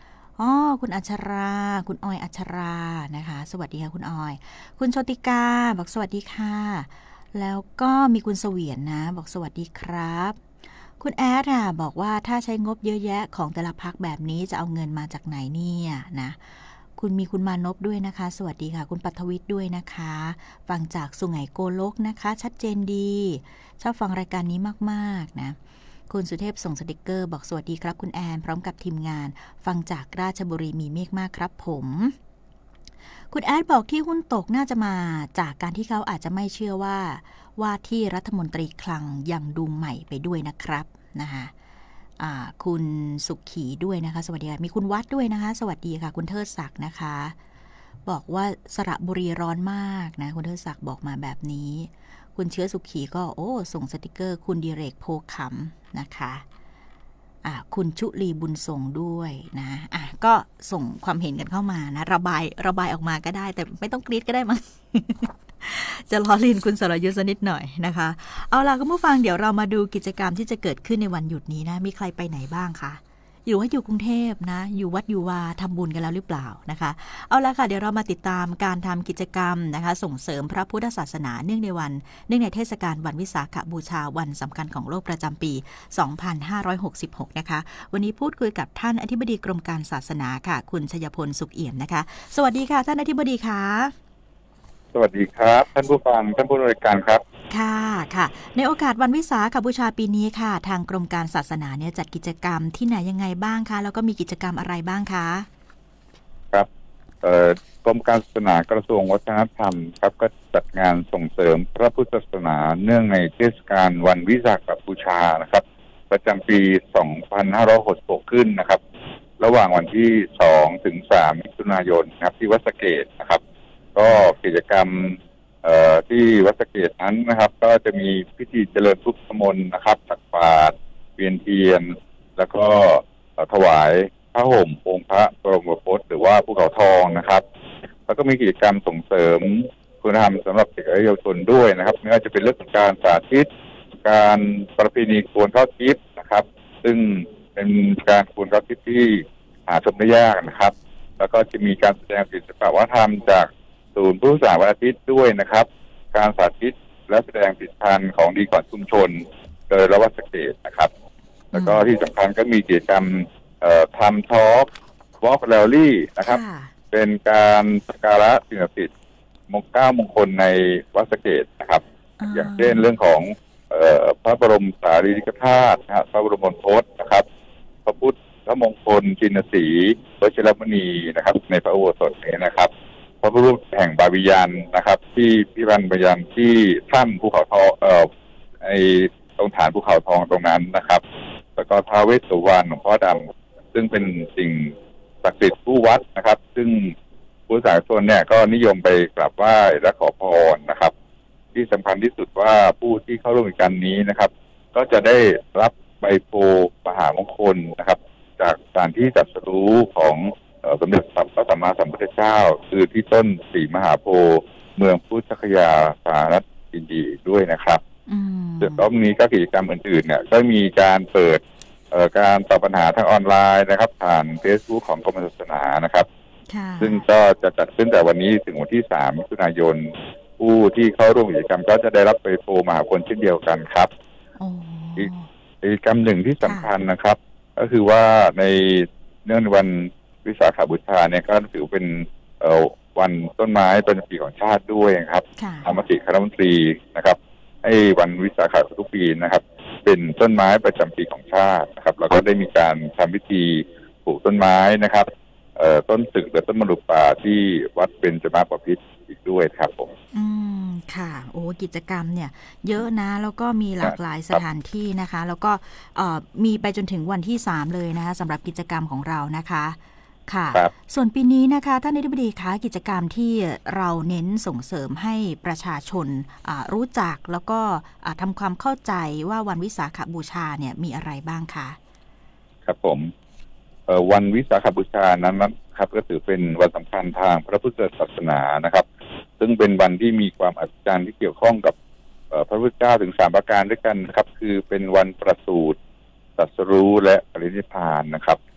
อ๋อคุณอัชราคุณออยอัชรานะคะสวัสดีค่ะคุณออยคุณโชติกาบอกสวัสดีค่ะแล้วก็มีคุณเสวียนนะบอกสวัสดีครับคุณแอดอ่ะบอกว่าถ้าใช้งบเยอะแยะของแต่ละพักแบบนี้จะเอาเงินมาจากไหนเนี่ยนะคุณมีคุณมานพด้วยนะคะสวัสดีค่ะคุณปัทวิทย์ด้วยนะคะฟังจากสุไหงโกลกนะคะชัดเจนดีชอบฟังรายการนี้มากๆนะคุณสุเทพส่งสติกเกอร์บอกสวัสดีครับคุณแอนพร้อมกับทีมงานฟังจากราชบุรีมีเมฆมากครับผมคุณแอดบอกที่หุ้นตกน่าจะมาจากการที่เขาอาจจะไม่เชื่อว่าว่าที่รัฐมนตรีคลังยังดูใหม่ไปด้วยนะครับนะคะคุณสุขีด้วยนะคะสวัสดีค่ะมีคุณวัดด้วยนะคะสวัสดีค่ะคุณเทิดศักดิ์นะคะบอกว่าสระบุรีร้อนมากนะคุณเทิดศักดิ์บอกมาแบบนี้คุณเชื้อสุขีก็โอ้ส่งสติกเกอร์คุณดิเรกโพขำนะคะอ่ะคุณชุลีบุญส่งด้วยนะอ่ะก็ส่งความเห็นกันเข้ามานะระบายระบายออกมาก็ได้แต่ไม่ต้องกรี๊ดก็ได้มั้ง จะล้อเลียนคุณสรยุทธ์สักนิดหน่อยนะคะเอาล่ะคุณผู้ฟังเดี๋ยวเรามาดูกิจกรรมที่จะเกิดขึ้นในวันหยุดนี้นะมีใครไปไหนบ้างคะอยู่ว่าอยู่กรุงเทพนะอยู่วัดอยู่วาทำบุญกันแล้วหรือเปล่านะคะเอาละค่ะเดี๋ยวเรามาติดตามการทำกิจกรรมนะคะส่งเสริมพระพุทธศาสนาเนื่องในวันเนื่องในเทศกาลวันวิสาขบูชาวันสำคัญของโลกประจำปี สองพันห้าร้อยหกสิบหก นะคะวันนี้พูดคุยกับท่านอธิบดีกรมการศาสนาค่ะคุณชัยพลสุขเอี่ยมนะคะสวัสดีค่ะท่านอธิบดีค่ะสวัสดีครับท่านผู้ฟังท่านผู้บริการครับค่ะค่ะในโอกาสวันวิสาขบูชาปีนี้ค่ะทางกรมการศาสนาเนี่ยจัดกิจกรรมที่ไหนยังไงบ้างคะแล้วก็มีกิจกรรมอะไรบ้างคะครับเอ่อกรมการศาสนากระทรวงวัฒนธรรมครับก็จัดงานส่งเสริมพระพุทธศาสนาเนื่องในเทศกาลวันวิสาขบูชานะครับประจำปี สองพันห้าร้อยหกสิบหก ขึ้นนะครับระหว่างวันที่สองถึงสามมิถุนายนนะครับที่วัดสะเกษนะครับก็กิจกรรมที่วัดสะเกษนั้นนะครับก็จะมีพิธีเจริญพุทธมนต์นะครับตักบาตรเวียนเทียนแล้วก็ถวายพระห่มองค์พระบรมโพธิ์หรือว่าภูเขาทองนะครับแล้วก็มีกิจกรรมส่งเสริมคุณธรรมสำหรับเด็กและเยาวชนด้วยนะครับไม่ว่าจะเป็นเรื่องของการสาธิตการประเพณีกวนข้าวทิพย์นะครับซึ่งเป็นการกวนข้าวทิพย์ที่หาชมได้ยากนะครับแล้วก็จะมีการแสดงศิลปวัฒนธรรมจากศูนย์พุทธศาสนาวันอาทิตย์ด้วยนะครับการสาธิตและแสดงผลิตภัณฑ์ของดีก่อนชุมชนโดยวัดสะเกษนะครับแล้วก็ที่สำคัญก็มีกิจกรรมทำทอล์กวอล์กแรลลี่นะครับเป็นการสักการะสิ่งศักดิ์สิทธิ์มงคลเก้ามงคลในวัดสะเกษนะครับอย่างเช่นเรื่องของพระบรมสารีริกธาตุนะพระบรมโพธิ์นะครับพระพุทธมงคลชินสีวชิรมณีนะครับในพระอุโบสถนี้นะครับพระพุทธรูปแห่งบาบิยันนะครับที่พิพันธ์บาบิยันที่ถ้ำภูเขาทองเอ่อไอตรงฐานภูเขาทองตรงนั้นนะครับแล้วก็ท้าวเวสสุวรรณหลวงพ่อดำซึ่งเป็นสิ่งศักดิ์สิทธิ์คู่วัดนะครับซึ่งผู้สาธุชนเนี่ยก็นิยมไปกราบไหว้และขอพรนะครับที่สำคัญที่สุดว่าผู้ที่เข้าร่วมกิจกรรมนี้นะครับก็จะได้รับใบโพมหามงคลนะครับจากการที่ตรัสรู้ของสมเด็จพระสัมมาสัมพุทธเจ้าคือที่ต้นศรีมหาโพธิ์เมืองพุทธคยาสารัฐอินดีด้วยนะครับแล้วก็มีก็กิจกรรมอื่นๆเนี่ยก็มีการเปิดการตอบปัญหาทางออนไลน์นะครับผ่าน Facebook ของกรมศาสนานะครับซึ่งก็จะจัดขึ้นแต่วันนี้ถึงวันที่สามมิถุนายนผู้ที่เข้าร่วมกิจกรรมก็จะได้รับใบโพมหามงคลเช่นเดียวกันครับกิจกรรมหนึ่งที่สำคัญนะครับก็คือว่าในเนื่องในวันวิสาขบูชาเนี่ยก็ถือเป็นวันต้นไม้ประจำปีของชาติด้วยครับทางมติคณะรัฐมนตรีนะครับให้วันวิสาขทุกปีนะครับเป็นต้นไม้ประจำปีของชาตินะครับแล้วก็ได้มีการทำพิธีปลูกต้นไม้นะครับต้นตึกและต้นมะรุป่าที่วัดเบญจมาบพิตรอีกด้วยครับผมอืมค่ะโอ้กิจกรรมเนี่ยเยอะนะแล้วก็มีหลากหลายสถานที่นะคะแล้วก็มีไปจนถึงวันที่สามเลยนะคะสำหรับกิจกรรมของเรานะคะค่ะส่วนปีนี้นะคะท่านอธิบดีคะกิจกรรมที่เราเน้นส่งเสริมให้ประชาชนรู้จักแล้วก็ทำความเข้าใจว่าวันวิสาขบูชาเนี่ยมีอะไรบ้างคะครับผมวันวิสาขบูชานั้นนะครับก็ถือเป็นวันสำคัญทางพระพุทธศาสนานะครับซึ่งเป็นวันที่มีความอัศจรรย์ที่เกี่ยวข้องกับพระพุทธเจ้าถึงสามประการด้วยกันนะครับคือเป็นวันประสูติตรัสรู้และปรินิพพานนะครับ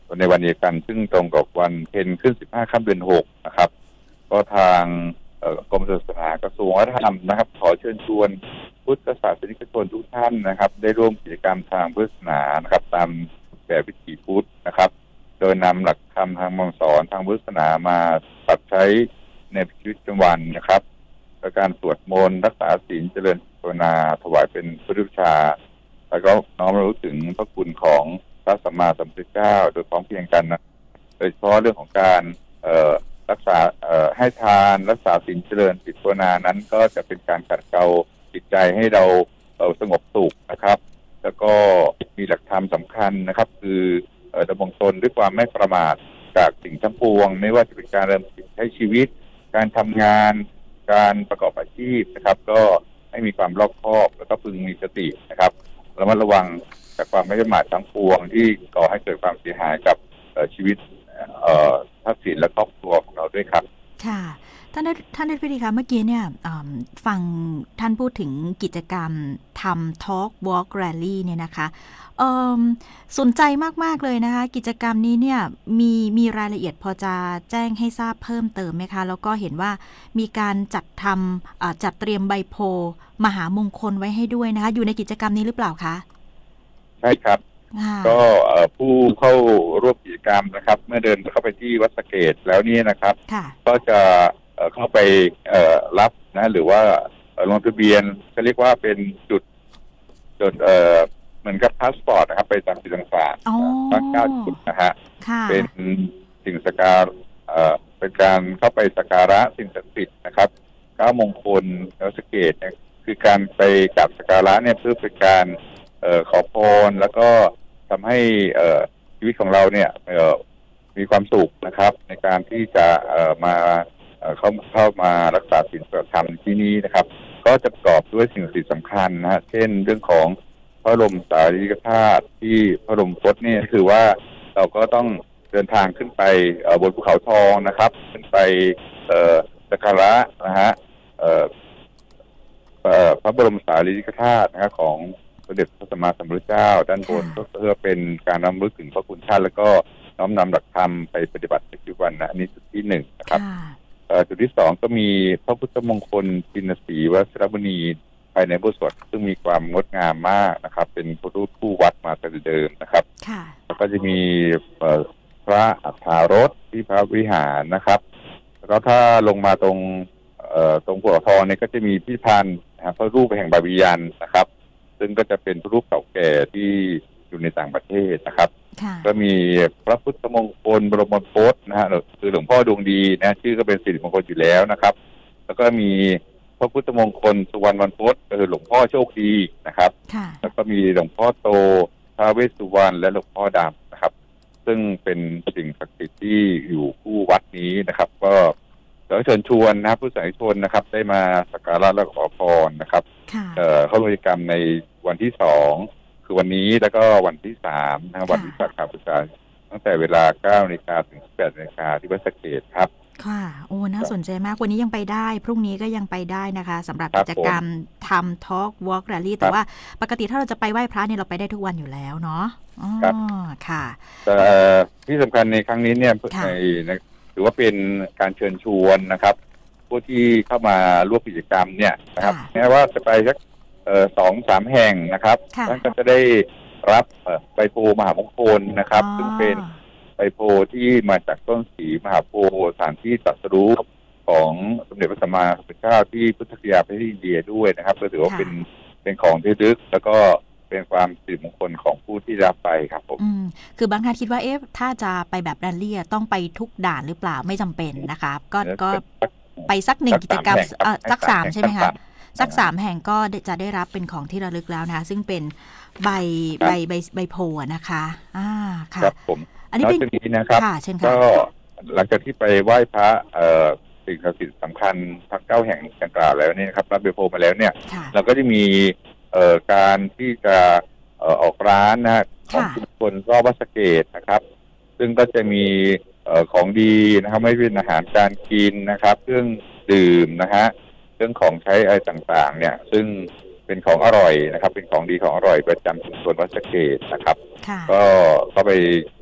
ในวันเดียวกันซึ่งตรงกับวันเพ็ญขึ้นสิบห้าค่ำเดือนหกนะครับก็ทางกรมศาสนากระทรวงวัฒนธรรมนะครับขอเชิญชวนพุทธศาสนิกชนทุกท่านนะครับได้ร่วมกิจกรรมทางพุทธศาสนานะครับตามแบบวิถีพุทธนะครับโดยนำหลักธรรมทางคำสอนทางพุทธศาสนามาปรับใช้ในชีวิตประจำวันนะครับโดยการสวดมนต์รักษาศีลเจริญภาวนาถวายเป็นพุทธบูชาแล้วก็น้อมรู้ถึงพระคุณของพระสัมมาสัมพุทธเจ้าโดยพร้อมเพรียงกันนะโดยเฉพาะเรื่องของการเอ่อรักษาเอ่อให้ทานรักษาศีลเจริญจิตภาวนานั้นก็จะเป็นการขัดเกลาจิตใจให้เราเอ่อสงบสุขนะครับแล้วก็มีหลักธรรมสำคัญนะครับคือเอ่อดำรงตนด้วยความไม่ประมาทจากสิ่งทั้งปวงไม่ว่าจะเป็นการเริ่มใช้ชีวิตการทำงานการประกอบอาชีพนะครับก็ให้มีความรอบคอบแล้วก็พึงมีสตินะครับระมัดระวังจากความไม่ประมาททั้งปวงที่ก่อให้เกิดความเสียหายกับชีวิตทรัพย์สินและครอบครัวของเราด้วยครับค่ะท่านท่านพิธีคะเมื่อกี้เนี่ยฟังท่านพูดถึงกิจกรรมทำ Talk Walk Rally เนี่ยนะคะสนใจมากๆเลยนะคะกิจกรรมนี้เนี่ยมีมีรายละเอียดพอจะแจ้งให้ทราบเพิ่มเติมไหมคะแล้วก็เห็นว่ามีการจัดทำจัดเตรียมใบโพมหามงคลไว้ให้ด้วยนะคะอยู่ในกิจกรรมนี้หรือเปล่าคะใช่ครับก็ผู้เข้าร่วมกิจกรรมนะครับเมื่อเดินเข้าไปที่วัดสะเกษแล้วนี่นะครับก็จะเข้าไปรับนะหรือว่าลงทะเบียนจะเรียกว่าเป็นจุดจุดเหมือนกับพาสปอร์ตนะครับไปตามจุดต่างๆตั้งเก้าจุดนะฮะเป็นสิ่งสักการะเป็นการเข้าไปสักการะสิ่งศักดิ์สิทธิ์นะครับเก้ามงคลวัดสะเกษคือการไปกราบสักการะเนี่ยเพื่อเป็นการเอ่อขอพรแล้วก็ทำให้เอ่อชีวิตของเราเนี่ยเอ่อมีความสุขนะครับในการที่จะเอ่อมาเอ่อเข้าเข้ามารักษาศีลธรรมที่นี้นะครับก็จะประกอบด้วยสิ่งศักดิ์สิทธิ์สำคัญนะฮะเช่นเรื่องของพระบรมสารีริกธาตุที่พระบรมคตเนี่ยคือว่าเราก็ต้องเดินทางขึ้นไปเอ่อบนภูเขาทองนะครับขึ้นไปเอ่อสักการะนะฮะเอ่อเอ่อพระบรมสารีริกธาตุนะครับของพระเดชพระสัมมาสัมพุทธเจ้าด้านบนก็เพื่อเป็นการรำลึกถึงพระคุณท่านแล้วก็น้อมนำหลักธรรมไปปฏิบัติในชีวิตวันนะอันนี้จุดที่หนึ่งนะครับจุดที่สองก็มีพระพุทธมงคลจินสีวัชรมุนีภายในโบสถ์ซึ่งมีความงดงามมากนะครับเป็นพระรูปคู่วัดมาแต่เดิมนะครับแล้วก็จะมีพระอัฏฐารสที่พระวิหารนะครับแล้วก็ถ้าลงมาตรงตรงหัวทองเนี่ยก็จะมีพิพิธภัณฑ์พระรูปแห่งบาบิยันนะครับซึ่งก็จะเป็นรูปเก่าแก่ที่อยู่ในต่างประเทศนะครับก็มีพระพุทธมงคลบรมโพธิ์นะฮะคือหลวงพ่อดวงดีนะชื่อก็เป็นสิริมงคลอยู่แล้วนะครับแล้วก็มีพระพุทธมงคลสุวรรณวันโพธิ์คือหลวงพ่อโชคดีนะครับแล้วก็มีหลวงพ่อโตท้าวเวสสุวรรณและหลวงพ่อดำนะครับซึ่งเป็นสิ่งศักดิ์สิทธิ์ที่อยู่คู่วัดนี้นะครับก็แล้วเชิญชวนนะผู้สาธารณชนนะครับได้มาสักการะและขอพรนะครับเข้าร่วมกิจกรรมในวันที่สองคือวันนี้แล้วก็วันที่สามนะวันวิสาขบูชาตั้งแต่เวลาเก้านาฬิกาถึงสิบแปดนาฬิกาที่วัดสะเกษครับค่ะโอ้น่าสนใจมากวันนี้ยังไปได้พรุ่งนี้ก็ยังไปได้นะคะสำหรับกิจกรรมทำ Talk Walk Rally แต่ว่าปกติถ้าเราจะไปไหว้พระเนี่ยเราไปได้ทุกวันอยู่แล้วเนาะอ๋อค่ะแต่ที่สำคัญในครั้งนี้เนี่ยในถือว่าเป็นการเชิญชวนนะครับผู้ที่เข้ามาร่วมกิจกรรมเนี่ยนะครับแม้ว่าจะไปสักสองสามแห่งนะครับท่านก็จะได้รับใบโพมหามงคลนะครับซึ่งเป็นใบโพที่มาจากต้นสีมหาโพธิ์สถานที่ตรัสรู้ของสมเด็จพระสัมมาสัมพุทธเจ้าที่พุทธคยาประเทศอินเดียด้วยนะครับก็ถือว่าเป็นเป็นของที่ลึกแล้วก็เป็นความสิริมงคลของผู้ที่รับไปครับผมคือบางท่านคิดว่าเอ๊ะถ้าจะไปแบบแรลลี่ต้องไปทุกด่านหรือเปล่าไม่จำเป็นนะคะก็ก็ไปสักหนึ่งกิจกรรมสักสามใช่ไหมคะสักสามแห่งก็จะได้รับเป็นของที่ระลึกแล้วนะคะซึ่งเป็นใบใบใบใบโพนะคะอ่าค่ะครับผมอันนี้เป็นนี้นะครับก็หลังจากที่ไปไหว้พระเอ่อสิ่งศักดิ์สิทธิ์สำคัญทั้งเก้าแห่งดังกล่าวแล้วนี่นะครับรับใบโพมาแล้วเนี่ยเราก็จะมีเอ่อการที่จะเอ่อออกร้านนะของชุมชนรอบวัดสะเกษนะครับซึ่งก็จะมีเอ่อของดีนะครับไม่เป็นอาหารการกินนะครับเครื่องดื่มนะฮะเรื่องของใช้อะไรต่างๆเนี่ยซึ่งเป็นของอร่อยนะครับเป็นของดีของอร่อยประจำชุมชนวัดสะเกษนะครับก็เข้าไป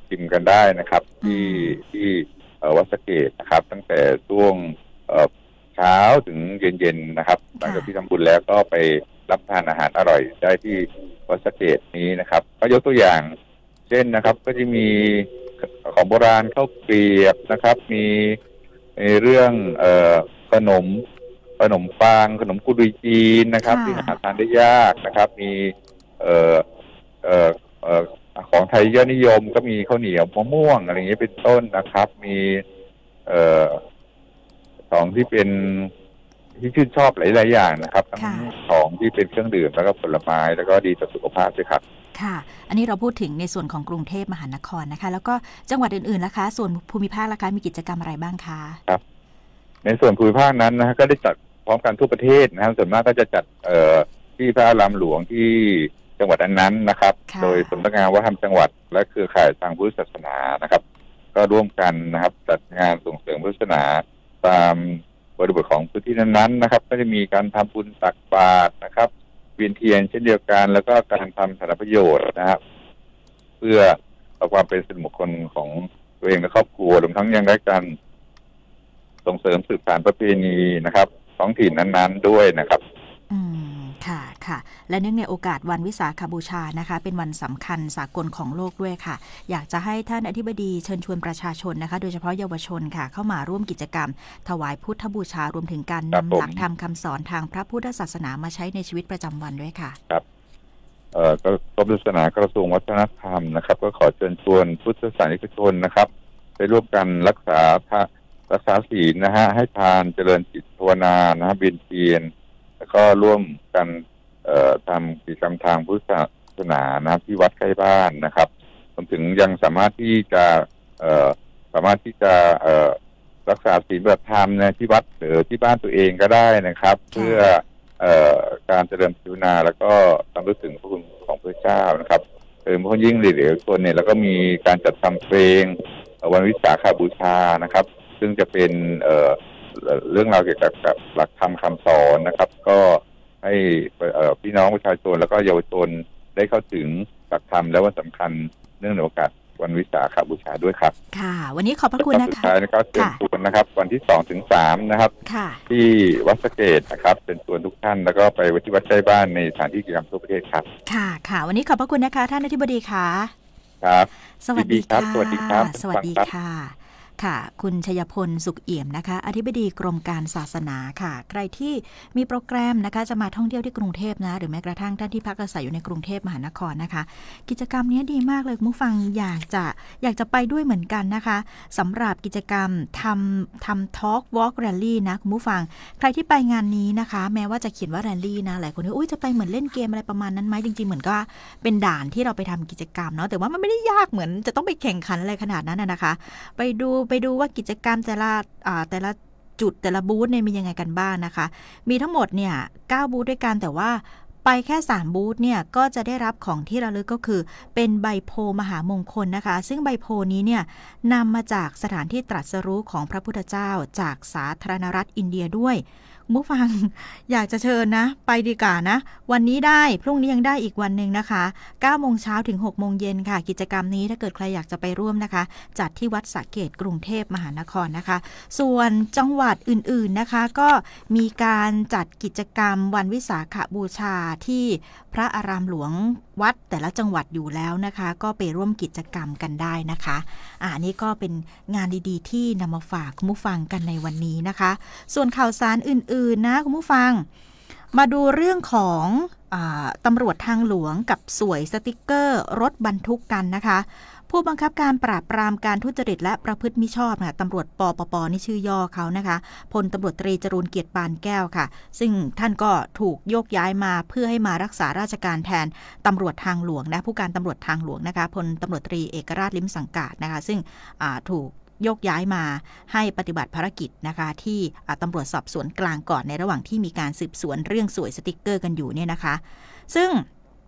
ชิมกันได้นะครับที่ที่วัดสะเกษนะครับตั้งแต่ช่วงเช้าถึงเย็นๆนะครับหลังจากที่ทำบุญแล้วก็ไปรับทานอาหารอร่อยได้ที่วัดสะเกษนี้นะครับก็ยกตัวอย่างเช่นนะครับก็จะมีของโบราณข้าวเกรียบนะครับมีในเรื่องเอ่อขนมขนมปังขนมกุดุยจีนนะครับที่หาทานได้ยากนะครับมีเอ่อเอ่อเอ่อของไทยยอดนิยมก็มีข้าวเหนียวมะม่วงอะไรอย่างนี้เป็นต้นนะครับมีเอ่อของที่เป็นที่ชื่นชอบหลายๆอย่างนะครับทั้งของที่เป็นเครื่องดื่มแล้วก็ผลไม้แล้วก็ดีต่อสุขภาพด้วยครับค่ะอันนี้เราพูดถึงในส่วนของกรุงเทพมหานครนะคะแล้วก็จังหวัดอื่นๆล่ะคะส่วนภูมิภาคล่ะคะมีกิจกรรมอะไรบ้างคะครับในส่วนภูมิภาคนั้นนะฮะก็ได้จัดพร้อมกันทั่วประเทศนะครับส่วนมากก็จะจัดเอ่อที่พระอารามหลวงที่จังหวัดนั้นๆนะครับโดยสำนักงานวัฒนธรรมจังหวัดและเครือข่ายทางพุทธศาสนานะครับก็ร่วมกันนะครับจัดงานส่งเสริมพุทธศาสนาตามบริบทของพื้นที่นั้นๆนะครับก็จะมีการทำบุญตักบาตรนะครับเวียนเทียนเช่นเดียวกันแล้วก็การทำสาธารณประโยชน์นะครับเพื่อเอาความเป็นสิริมงคลของตัวเองและครอบครัวรวมทั้งยังได้การส่งเสริมสืบสานประเพณีนะครับท้องถิ่นนั้นๆด้วยนะครับอืมค่ะค่ะและเนื่องในโอกาสวันวิสาขบูชานะคะเป็นวันสำคัญสากลของโลกด้วยค่ะอยากจะให้ท่านอธิบดีเชิญชวนประชาชนนะคะโดยเฉพาะเยาวชนค่ะเข้ามาร่วมกิจกรรมถวายพุทธบูชารวมถึงการนำหลักธรรมคำสอนทางพระพุทธศาสนามาใช้ในชีวิตประจำวันด้วยค่ะครับเอ่อกรมศาสนากระทรวงวัฒนธรรมนะครับก็ขอเชิญชวนพุทธศาสนิกชนนะครับไปร่วมกันรักษาพระรักษาศีลนะฮะให้ทานเจริญจิตภาวนานะฮะเวียนเทียนแล้วก็ร่วมกันเอ่อทำกิจกรรมทางพุทธศาสนานะที่วัดใกล้บ้านนะครับรวมถึงยังสามารถที่จะเอ่อสามารถที่จะเอ่อรักษาศีลแบบธรรมนะที่วัดหรือที่บ้านตัวเองก็ได้นะครับเพื่อเอ่อการเจริญภาวนาแล้วก็รำลึกถึงพระคุณของพระเจ้านะครับเออเพราะยิ่งเหลือๆคนเนี่ยแล้วก็มีการจัดทำเพลงวันวิสาขบูชานะครับซึ่งจะเป็นเอ่อเรื่องราวเกี่ยวกับหลักธรรมคำสอนนะครับก็ให้พี่น้องประชาชนแล้วก็เยาวชนได้เข้าถึงหลักธรรมและวันสำคัญเนื่องในโอกาสวันวิสาขบูชาด้วยครับค่ะวันนี้ขอบพระคุณนะคะสุดท้ายนะครับเชิญชวนนะครับวันที่สองถึงสามนะครับที่วัดสะเกษนะครับเป็นชวนทุกท่านแล้วก็ไปที่วัดใกล้บ้านในสถานที่กิจกรรมทั่วประเทศครับค่ะค่ะวันนี้ขอบพระคุณนะคะท่านอธิบดีค่ะครับสวัสดีค่ะสวัสดีครับสวัสดีค่ะค่ะคุณชัยพลสุขเอี่ยมนะคะอธิบดีกรมการศาสนาค่ะใครที่มีโปรแกรมนะคะจะมาท่องเที่ยวที่กรุงเทพนะหรือแม้กระทั่งท่านที่พักอาศัยอยู่ในกรุงเทพมหานครนะคะกิจกรรมนี้ดีมากเลยคุณผู้ฟังอยากจะอยากจะไปด้วยเหมือนกันนะคะสำหรับกิจกรรมทำทำทอล์กวอล์กแรลลี่นะคุณผู้ฟังใครที่ไปงานนี้นะคะแม้ว่าจะเขียนว่าแรลลี่นะหลายคนว่าอุ้ยจะไปเหมือนเล่นเกมอะไรประมาณนั้นไหมจริงๆเหมือนก็เป็นด่านที่เราไปทำกิจกรรมเนาะแต่ว่ามันไม่ได้ยากเหมือนจะต้องไปแข่งขันอะไรขนาดนั้นนะคะไปดูไปดูว่ากิจกรรมแต่ละแต่ละจุดแต่ละบูธเนี่ยมียังไงกันบ้าง นะคะมีทั้งหมดเนี่ยเก้าบูธด้วยกันแต่ว่าไปแค่สามบูธเนี่ยก็จะได้รับของที่ระลึกก็คือเป็นใบโพมหามงคลนะคะซึ่งใบโพนี้เนี่ยนำมาจากสถานที่ตรัสรู้ของพระพุทธเจ้าจากสาธารณรัฐอินเดียด้วยผู้ฟังอยากจะเชิญนะไปดีกว่านะวันนี้ได้พรุ่งนี้ยังได้อีกวันหนึ่งนะคะเก้าโมงเช้าถึงหกโมงเย็นค่ะกิจกรรมนี้ถ้าเกิดใครอยากจะไปร่วมนะคะจัดที่วัดสระเกษกรุงเทพมหานครนะคะส่วนจังหวัดอื่นๆนะคะก็มีการจัดกิจกรรมวันวิสาขบูชาที่พระอารามหลวงวัดแต่ละจังหวัดอยู่แล้วนะคะก็ไปร่วมกิจกรรมกันได้นะคะอ่านี่ก็เป็นงานดีๆที่นำมาฝากคุณผู้ฟังกันในวันนี้นะคะส่วนข่าวสารอื่นๆนะคุณผู้ฟังมาดูเรื่องของอ่าตำรวจทางหลวงกับสวยสติกเกอร์รถบรรทุกกันนะคะผู้บังคับการปราบปรามการทุจริตและประพฤติมิชอบค่ะตำรวจปปปนี่ชื่อย่อเขานะคะพลตำรวจตรีจรูญเกียรติปานแก้วค่ะซึ่งท่านก็ถูกโยกย้ายมาเพื่อให้มารักษาราชการแทนตำรวจทางหลวงนะผู้การตำรวจทางหลวงนะคะพลตำรวจตรีเอกราชลิ้มสังกาศนะคะซึ่งถูกโยกย้ายมาให้ปฏิบัติภารกิจนะคะที่ตำรวจสอบสวนกลางก่อนในระหว่างที่มีการสืบสวนเรื่องสวยสติกเกอร์กันอยู่เนี่ยนะคะซึ่ง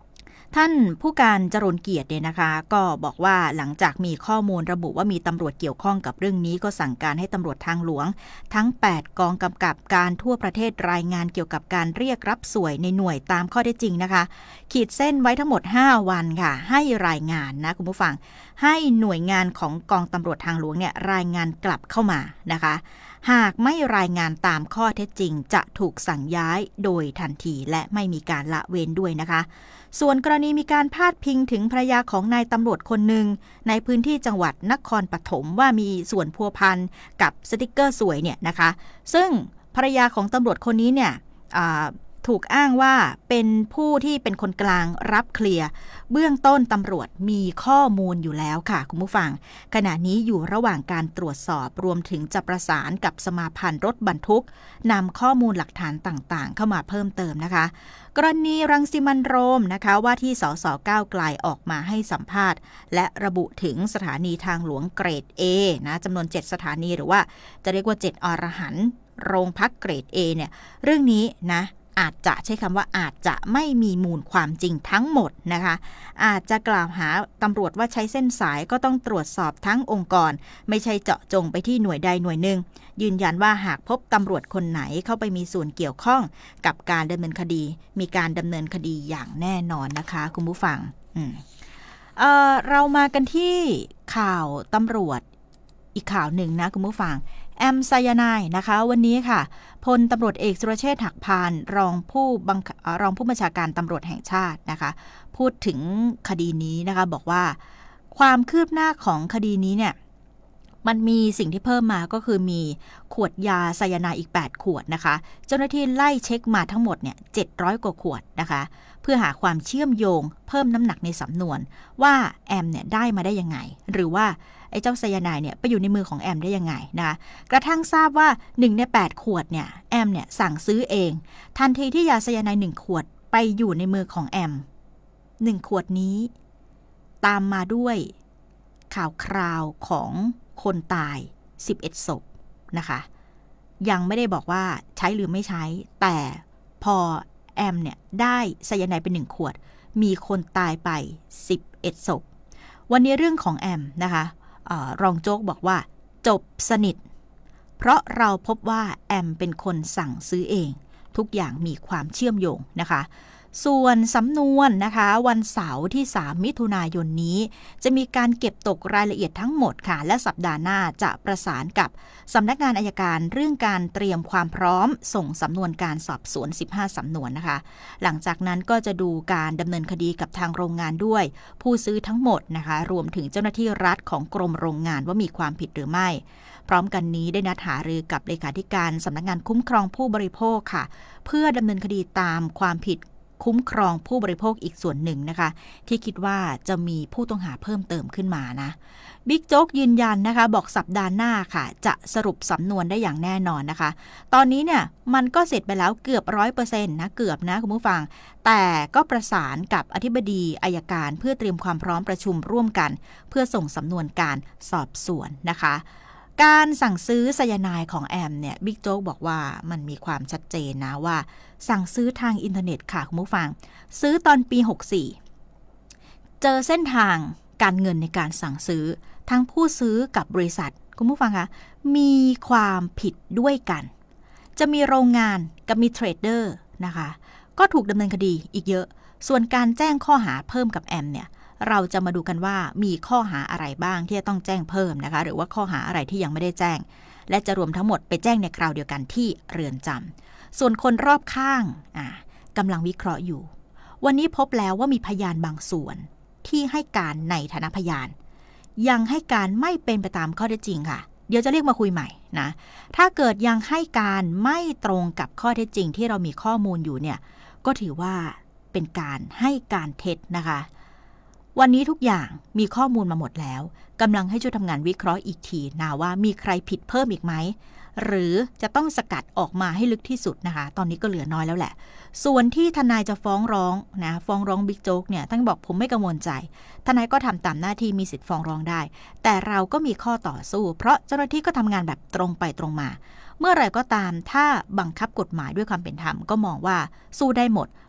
ท่านผู้การจรณเกียรติเนี่ยนะคะก็บอกว่าหลังจากมีข้อมูลระบุว่ามีตำรวจเกี่ยวข้องกับเรื่องนี้ก็สั่งการให้ตำรวจทางหลวงทั้งแปดกองกำกับการทั่วประเทศรายงานเกี่ยวกับการเรียกรับสวยในหน่วยตามข้อเท็จจริงนะคะขีดเส้นไว้ทั้งหมดห้าวันค่ะให้รายงานนะคุณผู้ฟังให้หน่วยงานของกองตำรวจทางหลวงเนี่ยรายงานกลับเข้ามานะคะหากไม่รายงานตามข้อเท็จจริงจะถูกสั่งย้ายโดยทันทีและไม่มีการละเว้นด้วยนะคะส่วนกรณีมีการพาดพิงถึงภรรยาของนายตำรวจคนหนึ่งในพื้นที่จังหวัดนครปฐมว่ามีส่วนพัวพันกับสติ๊กเกอร์สวยเนี่ยนะคะซึ่งภรรยาของตำรวจคนนี้เนี่ยถูกอ้างว่าเป็นผู้ที่เป็นคนกลางรับเคลียร์เบื้องต้นตำรวจมีข้อมูลอยู่แล้วค่ะคุณผู้ฟังขณะนี้อยู่ระหว่างการตรวจสอบรวมถึงจะประสานกับสมาพันธ์รถบรรทุกนำข้อมูลหลักฐานต่างๆเข้ามาเพิ่มเติมนะคะกรณีรังสิมันต์โรมนะคะว่าที่สสก้าวไกลออกมาให้สัมภาษณ์และระบุถึงสถานีทางหลวงเกรด A นะจำนวนเจ็ดสถานีหรือว่าจะเรียกว่าเจ็ดอรหันต์โรงพักเกรด A เนี่ยเรื่องนี้นะอาจจะใช้คำว่าอาจจะไม่มีมูลความจริงทั้งหมดนะคะอาจจะกล่าวหาตำรวจว่าใช้เส้นสายก็ต้องตรวจสอบทั้งองค์กรไม่ใช่เจาะจงไปที่หน่วยใดหน่วยหนึ่งยืนยันว่าหากพบตำรวจคนไหนเข้าไปมีส่วนเกี่ยวข้องกับการดำเนินคดีมีการดำเนินคดีอย่างแน่นอนนะคะคุณผู้ฟังอืมเอ่อเรามากันที่ข่าวตำรวจอีกข่าวหนึ่งนะคุณผู้ฟังแอมไซยาไนด์นะคะวันนี้ค่ะพลตำรวจเอกสุรเชษฐ์หักพานรองผู้บังรองผู้บัญชาการตำรวจแห่งชาตินะคะพูดถึงคดีนี้นะคะบอกว่าความคืบหน้าของคดีนี้เนี่ยมันมีสิ่งที่เพิ่มมาก็คือมีขวดยาไซยาไนด์อีกแปดขวดนะคะเจ้าหน้าที่ไล่เช็คมาทั้งหมดเนี่ยเจ็ดร้อยกว่าขวดนะคะเพื่อหาความเชื่อมโยงเพิ่มน้ำหนักในสำนวนว่าแอมเนี่ยได้มาได้ยังไงหรือว่าไอ้เจ้าไซยาไนด์เนี่ยไปอยู่ในมือของแอมได้ยังไงนะคะกระทั่งทราบว่าหนึ่งในแปดขวดเนี่ยแอมเนี่ยสั่งซื้อเองทันทีที่ยาไซยาไนด์หนึ่งขวดไปอยู่ในมือของแอมหนึ่งขวดนี้ตามมาด้วยข่าวคราวของคนตายสิบเอ็ดศพนะคะยังไม่ได้บอกว่าใช้หรือไม่ใช้แต่พอแอมเนี่ยได้ไซยาไนด์เป็นหนึ่งขวดมีคนตายไปสิบเอ็ดศพวันนี้เรื่องของแอมนะคะออรองโจ๊กบอกว่าจบสนิทเพราะเราพบว่าแอมเป็นคนสั่งซื้อเองทุกอย่างมีความเชื่อมโยงนะคะส่วนสำนวนนะคะวันเสาร์ที่สามมิถุนายนนี้จะมีการเก็บตกรายละเอียดทั้งหมดค่ะและสัปดาห์หน้าจะประสานกับสำนักงานอัยการเรื่องการเตรียมความพร้อมส่งสำนวนการสอบสวนสิบห้าสำนวนนะคะหลังจากนั้นก็จะดูการดำเนินคดีกับทางโรงงานด้วยผู้ซื้อทั้งหมดนะคะรวมถึงเจ้าหน้าที่รัฐของกรมโรงงานว่ามีความผิดหรือไม่พร้อมกันนี้ได้นัดหารือกับเลขาธิการสำนักงานคุ้มครองผู้บริโภคค่ะเพื่อดำเนินคดีตามความผิดคุ้มครองผู้บริโภคอีกส่วนหนึ่งนะคะที่คิดว่าจะมีผู้ต้องหาเพิ่มเติมขึ้นมานะบิ๊กโจ๊กยืนยันนะคะบอกสัปดาห์หน้าค่ะจะสรุปสำนวนได้อย่างแน่นอนนะคะตอนนี้เนี่ยมันก็เสร็จไปแล้วเกือบร้อยเปอร์เซ็นต์นะเกือบนะคุณผู้ฟังแต่ก็ประสานกับอธิบดีอัยการเพื่อเตรียมความพร้อมประชุมร่วมกันเพื่อส่งสำนวนการสอบสวนนะคะการสั่งซื้อไซยาไนด์ของแอมเนี่ยบิ๊กโจ๊กบอกว่ามันมีความชัดเจนนะว่าสั่งซื้อทางอินเทอร์เน็ตค่ะคุณผู้ฟังซื้อตอนปีหกสี่เจอเส้นทางการเงินในการสั่งซื้อทั้งผู้ซื้อกับบริษัทคุณผู้ฟังคะมีความผิดด้วยกันจะมีโรงงานกับมีเทรดเดอร์นะคะก็ถูกดำเนินคดีอีกเยอะส่วนการแจ้งข้อหาเพิ่มกับแอมเนี่ยเราจะมาดูกันว่ามีข้อหาอะไรบ้างที่จะต้องแจ้งเพิ่มนะคะหรือว่าข้อหาอะไรที่ยังไม่ได้แจ้งและจะรวมทั้งหมดไปแจ้งในคราวเดียวกันที่เรือนจำส่วนคนรอบข้างอ่ากำลังวิเคราะห์อยู่วันนี้พบแล้วว่ามีพยานบางส่วนที่ให้การในฐานะพยานยังให้การไม่เป็นไปตามข้อเท็จจริงค่ะเดี๋ยวจะเรียกมาคุยใหม่นะถ้าเกิดยังให้การไม่ตรงกับข้อเท็จจริงที่เรามีข้อมูลอยู่เนี่ยก็ถือว่าเป็นการให้การเท็จนะคะวันนี้ทุกอย่างมีข้อมูลมาหมดแล้วกำลังให้ช่วยทำงานวิเคราะห์อีกทีนะว่ามีใครผิดเพิ่มอีกไหมหรือจะต้องสกัดออกมาให้ลึกที่สุดนะคะตอนนี้ก็เหลือน้อยแล้วแหละส่วนที่ทนายจะฟ้องร้องนะฟ้องร้องบิ๊กโจ๊กเนี่ยท่านบอกผมไม่กังวลใจทนายก็ทำตามหน้าที่มีสิทธิ์ฟ้องร้องได้แต่เราก็มีข้อต่อสู้เพราะเจ้าหน้าที่ก็ทำงานแบบตรงไปตรงมาเมื่อไหร่ก็ตามถ้าบังคับกฎหมายด้วยความเป็นธรรมก็มองว่าสู้ได้หมด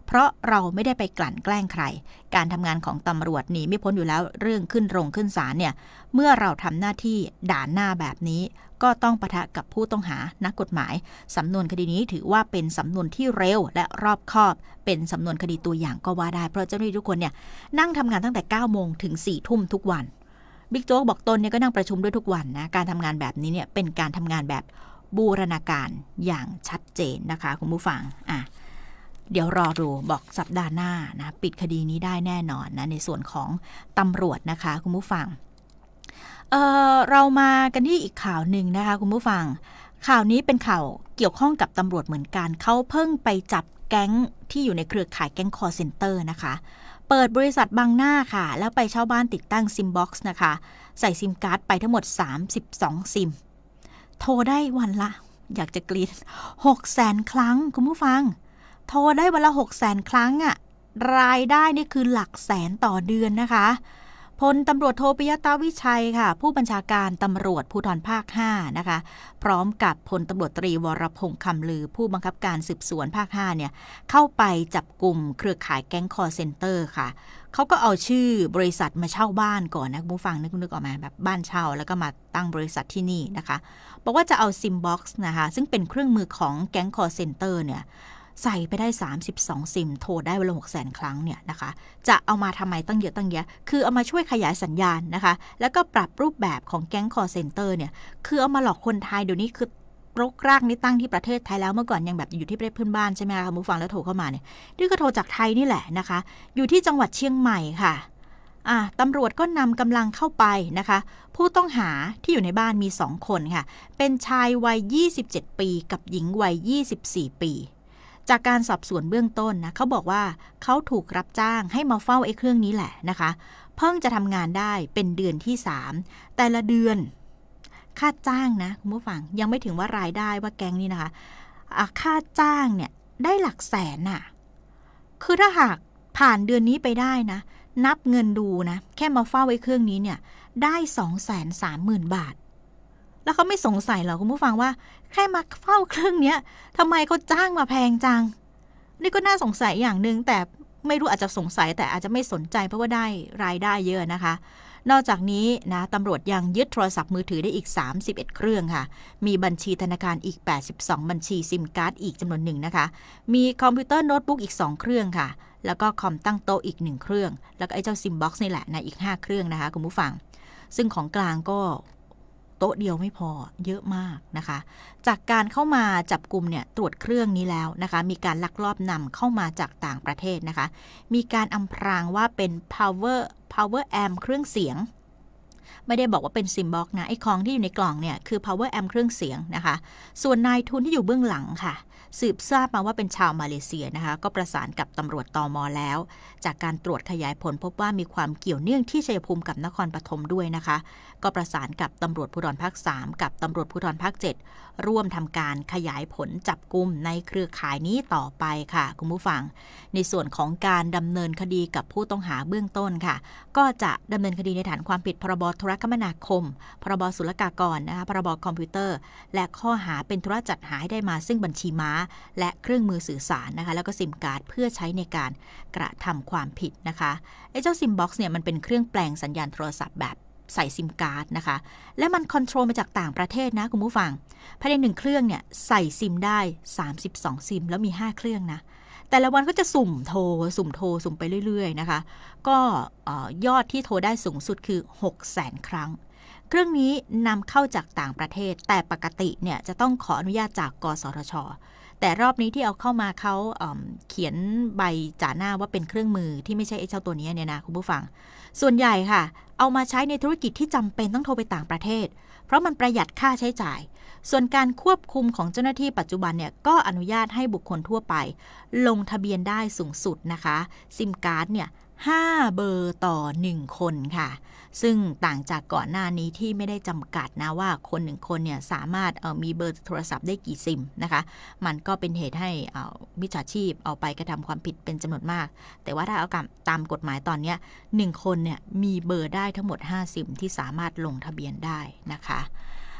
เพราะเราไม่ได้ไปกลั่นแกล้งใครการทำงานของตำรวจหนีไม่พ้นอยู่แล้วเรื่องขึ้นโรงขึ้นศาลเนี่ยเมื่อเราทำหน้าที่ด่านหน้าแบบนี้ก็ต้องปะทะกับผู้ต้องหานักกฎหมายสำนวนคดีนี้ถือว่าเป็นสำนวนที่เร็วและรอบคอบเป็นสำนวนคดีตัวอย่างก็ว่าได้เพราะเจ้าหน้าที่ทุกคนเนี่ยนั่งทำงานตั้งแต่เก้าโมงถึงสี่ทุ่มทุกวันบิ๊กโจ๊กบอกตนเนี่ยก็นั่งประชุมด้วยทุกวันนะการทำงานแบบนี้เนี่ยเป็นการทำงานแบบบูรณาการอย่างชัดเจนนะคะคุณผู้ฟังอ่ะเดี๋ยวรอดูบอกสัปดาห์หน้านะปิดคดีนี้ได้แน่นอนนะในส่วนของตำรวจนะคะคุณผู้ฟังเอ่อเรามากันที่อีกข่าวหนึ่งนะคะคุณผู้ฟังข่าวนี้เป็นข่าวเกี่ยวข้องกับตำรวจเหมือนกันเขาเพิ่งไปจับแก๊งที่อยู่ในเครือข่ายแก๊งคอลเซ็นเตอร์นะคะเปิดบริษัทบังหน้าค่ะแล้วไปเช่าบ้านติดตั้งซิมบ็อกซ์นะคะใส่ซิมการ์ดไปทั้งหมดสามสิบสองซิมโทรได้วันละอยากจะกรีดหกแสนครั้งคุณผู้ฟังโทรได้วันละหกแสนครั้งอะรายได้นี่คือหลักแสนต่อเดือนนะคะพลตำรวจโทปิยะตาวิชัยค่ะผู้บัญชาการตำรวจภูธรภาคห้านะคะพร้อมกับพลตำรวจตรีวรพงษ์คำลือผู้บังคับการสืบสวนภาคห้าเนี่ยเข้าไปจับกลุ่มเครือข่ายแก๊งคอลเซ็นเตอร์ค่ะเขาก็เอาชื่อบริษัทมาเช่าบ้านก่อนนะคุณผู้ฟังนึกนึกออกมาแบบบ้านเช่าแล้วก็มาตั้งบริษัทที่นี่นะคะบอกว่าจะเอาซิมบ็อกซ์นะคะซึ่งเป็นเครื่องมือของแก๊งคอลเซ็นเตอร์เนี่ยใส่ไปได้สามสิบสองซิมโทรได้วันละหกแสนครั้งเนี่ยนะคะจะเอามาทำไมตั้งเยอะตั้งแยะคือเอามาช่วยขยายสัญญาณนะคะแล้วก็ปรับรูปแบบของแก๊งคอลเซ็นเตอร์เนี่ยคือเอามาหลอกคนไทยเดี๋ยวนี้คือรกรากนี่ตั้งที่ประเทศไทยแล้วเมื่อก่อนยังแบบอยู่ที่ประเทศเพื่อนบ้านใช่ไหมคะคุณผู้ฟังแล้วโทรเข้ามาเนี่ยนี่ก็โทรจากไทยนี่แหละนะคะอยู่ที่จังหวัดเชียงใหม่ค่ะอ่ะตำรวจก็นำกำลังเข้าไปนะคะผู้ต้องหาที่อยู่ในบ้านมีสองคนค่ะเป็นชายวัยยี่สิบเจ็ดปีกับหญิงวัยยี่สิบสี่ปีจากการสอบสวนเบื้องต้นนะเขาบอกว่าเขาถูกรับจ้างให้มาเฝ้าไอ้เครื่องนี้แหละนะคะเพิ่งจะทำงานได้เป็นเดือนที่สามแต่ละเดือนค่าจ้างนะคุณผู้ฟังยังไม่ถึงว่ารายได้ว่าแก๊งนี้นะคะะค่าจ้างเนี่ยได้หลักแสนน่ะคือถ้าหากผ่านเดือนนี้ไปได้นะนับเงินดูนะแค่มาเฝ้าไอ้เครื่องนี้เนี่ยได้ สองแสนสามหมื่น บาทแล้วเขาไม่สงสัยหรอคุณผู้ฟังว่าแค่มาเฝ้าเครื่องเนี้ยทำไมเขาจ้างมาแพงจังนี่ก็น่าสงสัยอย่างนึงแต่ไม่รู้อาจจะสงสัยแต่อาจจะไม่สนใจเพราะว่าได้รายได้เยอะนะคะนอกจากนี้นะตำรวจยังยึดโทรศัพท์มือถือได้อีกสามสิบเอ็ดเครื่องค่ะมีบัญชีธนาคารอีกแปดสิบสองบัญชีซิมการ์ดอีกจำนวนหนึ่งนะคะมีคอมพิวเตอร์โน้ตบุ๊กอีกสองเครื่องค่ะแล้วก็คอมตั้งโต๊ะอีกหนึ่งเครื่องแล้วก็ไอ้เจ้าซิมบ็อกซ์นี่แหละนะอีกห้าเครื่องนะคะคุณผู้ฟังซึ่งของกลางก็โต๊ะเดียวไม่พอเยอะมากนะคะจากการเข้ามาจับกุมเนี่ยตรวจเครื่องนี้แล้วนะคะมีการลักลอบนำเข้ามาจากต่างประเทศนะคะมีการอำพรางว่าเป็น power power amp เครื่องเสียงไม่ได้บอกว่าเป็นซิมบ็อกซ์นะไอ้ของที่อยู่ในกล่องเนี่ยคือ power amp เครื่องเสียงนะคะส่วนนายทุนที่อยู่เบื้องหลังค่ะสืบทราบมาว่าเป็นชาวมาเลเซียนะคะก็ประสานกับตำรวจตม.แล้วจากการตรวจขยายผลพบว่ามีความเกี่ยวเนื่องที่ชัยภูมิกับนครปฐมด้วยนะคะก็ประสานกับตำรวจภูธรภาคสามกับตำรวจภูธรภาคเจ็ดร่วมทำการขยายผลจับกุมในเครือข่ายนี้ต่อไปค่ะคุณผู้ฟังในส่วนของการดำเนินคดีกับผู้ต้องหาเบื้องต้นค่ะก็จะดำเนินคดีในฐานความผิดพรบโทรคมนาคมพรบศุลกากรนะคะพรบคอมพิวเตอร์และข้อหาเป็นธุรจัดหาให้ได้มาซึ่งบัญชีม้าและเครื่องมือสื่อสารนะคะแล้วก็ซิมการ์ดเพื่อใช้ในการกระทำความผิดนะคะไอ้เจ้าซิมบ็อกซ์เนี่ยมันเป็นเครื่องแปลงสัญญาณโทรศัพท์แบบใส่ซิมการ์ดนะคะและมันคอนโทรลมาจากต่างประเทศนะคุณผู้ฟังภายในหนึ่งเครื่องเนี่ยใส่ซิมได้สามสิบสองซิมแล้วมีห้าเครื่องนะแต่ละวันก็จะสุ่มโทรสุ่มโทรสุ่มไปเรื่อยๆนะคะก็ยอดที่โทรได้สูงสุดคือหกแสนครั้งเครื่องนี้นำเข้าจากต่างประเทศแต่ปกติเนี่ยจะต้องขออนุญาตจากกสทช.แต่รอบนี้ที่เอาเข้ามาเขาเอ่อเขียนใบจ่าหน้าว่าเป็นเครื่องมือที่ไม่ใช่ไอ้เจ้าตัวนี้เนี่ยนะคุณผู้ฟังส่วนใหญ่ค่ะเอามาใช้ในธุรกิจที่จำเป็นต้องโทรไปต่างประเทศเพราะมันประหยัดค่าใช้จ่ายส่วนการควบคุมของเจ้าหน้าที่ปัจจุบันเนี่ยก็อนุญาตให้บุคคลทั่วไปลงทะเบียนได้สูงสุดนะคะซิมการ์ดเนี่ยห้าเบอร์ต่อหนึ่งคนค่ะซึ่งต่างจากก่อนหน้านี้ที่ไม่ได้จำกัดนะว่าคนหนึ่งคนเนี่ยสามารถเอ่อมีเบอร์โทรศัพท์ได้กี่ซิมนะคะมันก็เป็นเหตุให้เอ่อมิจฉาชีพเอาไปกระทำความผิดเป็นจำนวนมากแต่ว่าถ้าเอาตามกฎหมายตอนนี้หนึ่งคนเนี่ยมีเบอร์ได้ทั้งหมดห้าซิมที่สามารถลงทะเบียนได้นะคะ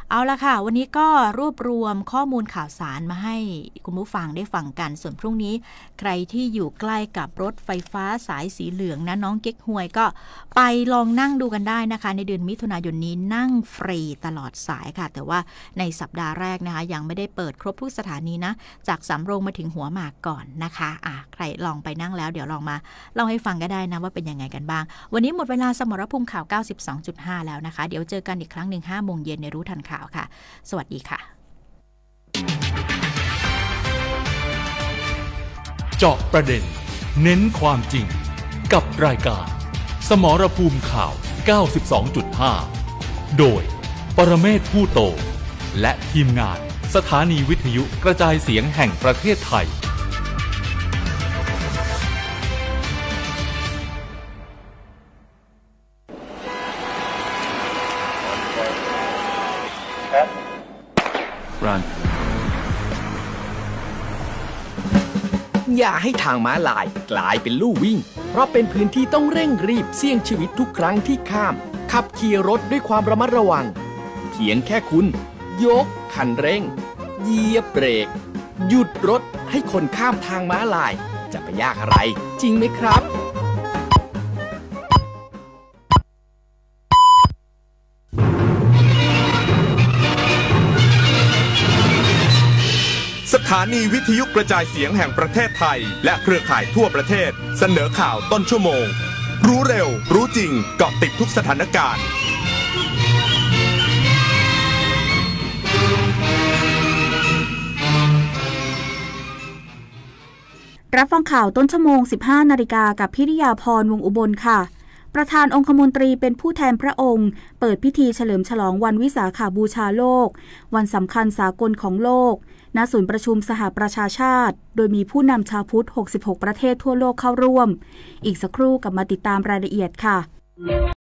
เอาละค่ะวันนี้ก็รวบรวมข้อมูลข่าวสารมาให้คุณผู้ฟังได้ฟังกันส่วนพรุ่งนี้ใครที่อยู่ใกล้กับรถไฟฟ้าสายสีเหลืองนะน้องเก๊กฮวยก็ไปลองนั่งดูกันได้นะคะในเดือนมิถุนายนนี้นั่งฟรีตลอดสายค่ะแต่ว่าในสัปดาห์แรกนะคะยังไม่ได้เปิดครบทุกสถานีนะจากสำโรงมาถึงหัวหมากก่อนนะคะอ่ะใครลองไปนั่งแล้วเดี๋ยวลองมาเล่าให้ฟังก็ได้นะว่าเป็นยังไงกันบ้างวันนี้หมดเวลาสมรภูมิข่าว เก้าสิบสองจุดห้า แล้วนะคะเดี๋ยวเจอกันอีกครั้งหนึ่ง ห้าโมงเย็นในรู้ทันข่าวค่ะสวัสดีค่ะเจาะประเด็นเน้นความจริงกับรายการสมรภูมิข่าว เก้าสิบสองจุดห้า โดยปรเมศผู้โตและทีมงานสถานีวิทยุกระจายเสียงแห่งประเทศไทย Run. อย่าให้ทางม้าลายกลายเป็นลู่วิ่งเพราะเป็นพื้นที่ต้องเร่งรีบเสี่ยงชีวิตทุกครั้งที่ข้ามขับขี่รถด้วยความระมัดระวังเพียงแค่คุณยกคันเร่งเหยียบเบรกหยุดรถให้คนข้ามทางม้าลายจะไปยากอะไรจริงไหมครับสถานีวิทยุกระจายเสียงแห่งประเทศไทยและเครือข่ายทั่วประเทศเสนอข่าวต้นชั่วโมงรู้เร็วรู้จริงเกาะติดทุกสถานการณ์รับฟังข่าวต้นชั่วโมง สิบห้านาฬิกากับพิริยาพรวงอุบลค่ะประธานองคมนตรีเป็นผู้แทนพระองค์เปิดพิธีเฉลิมฉลองวันวิสาขบูชาโลกวันสำคัญสากลของโลกณศูนย์ประชุมสหประชาชาติโดยมีผู้นำชาวพุทธหกสิบหกประเทศทั่วโลกเข้าร่วมอีกสักครู่กลับมาติดตามรายละเอียดค่ะ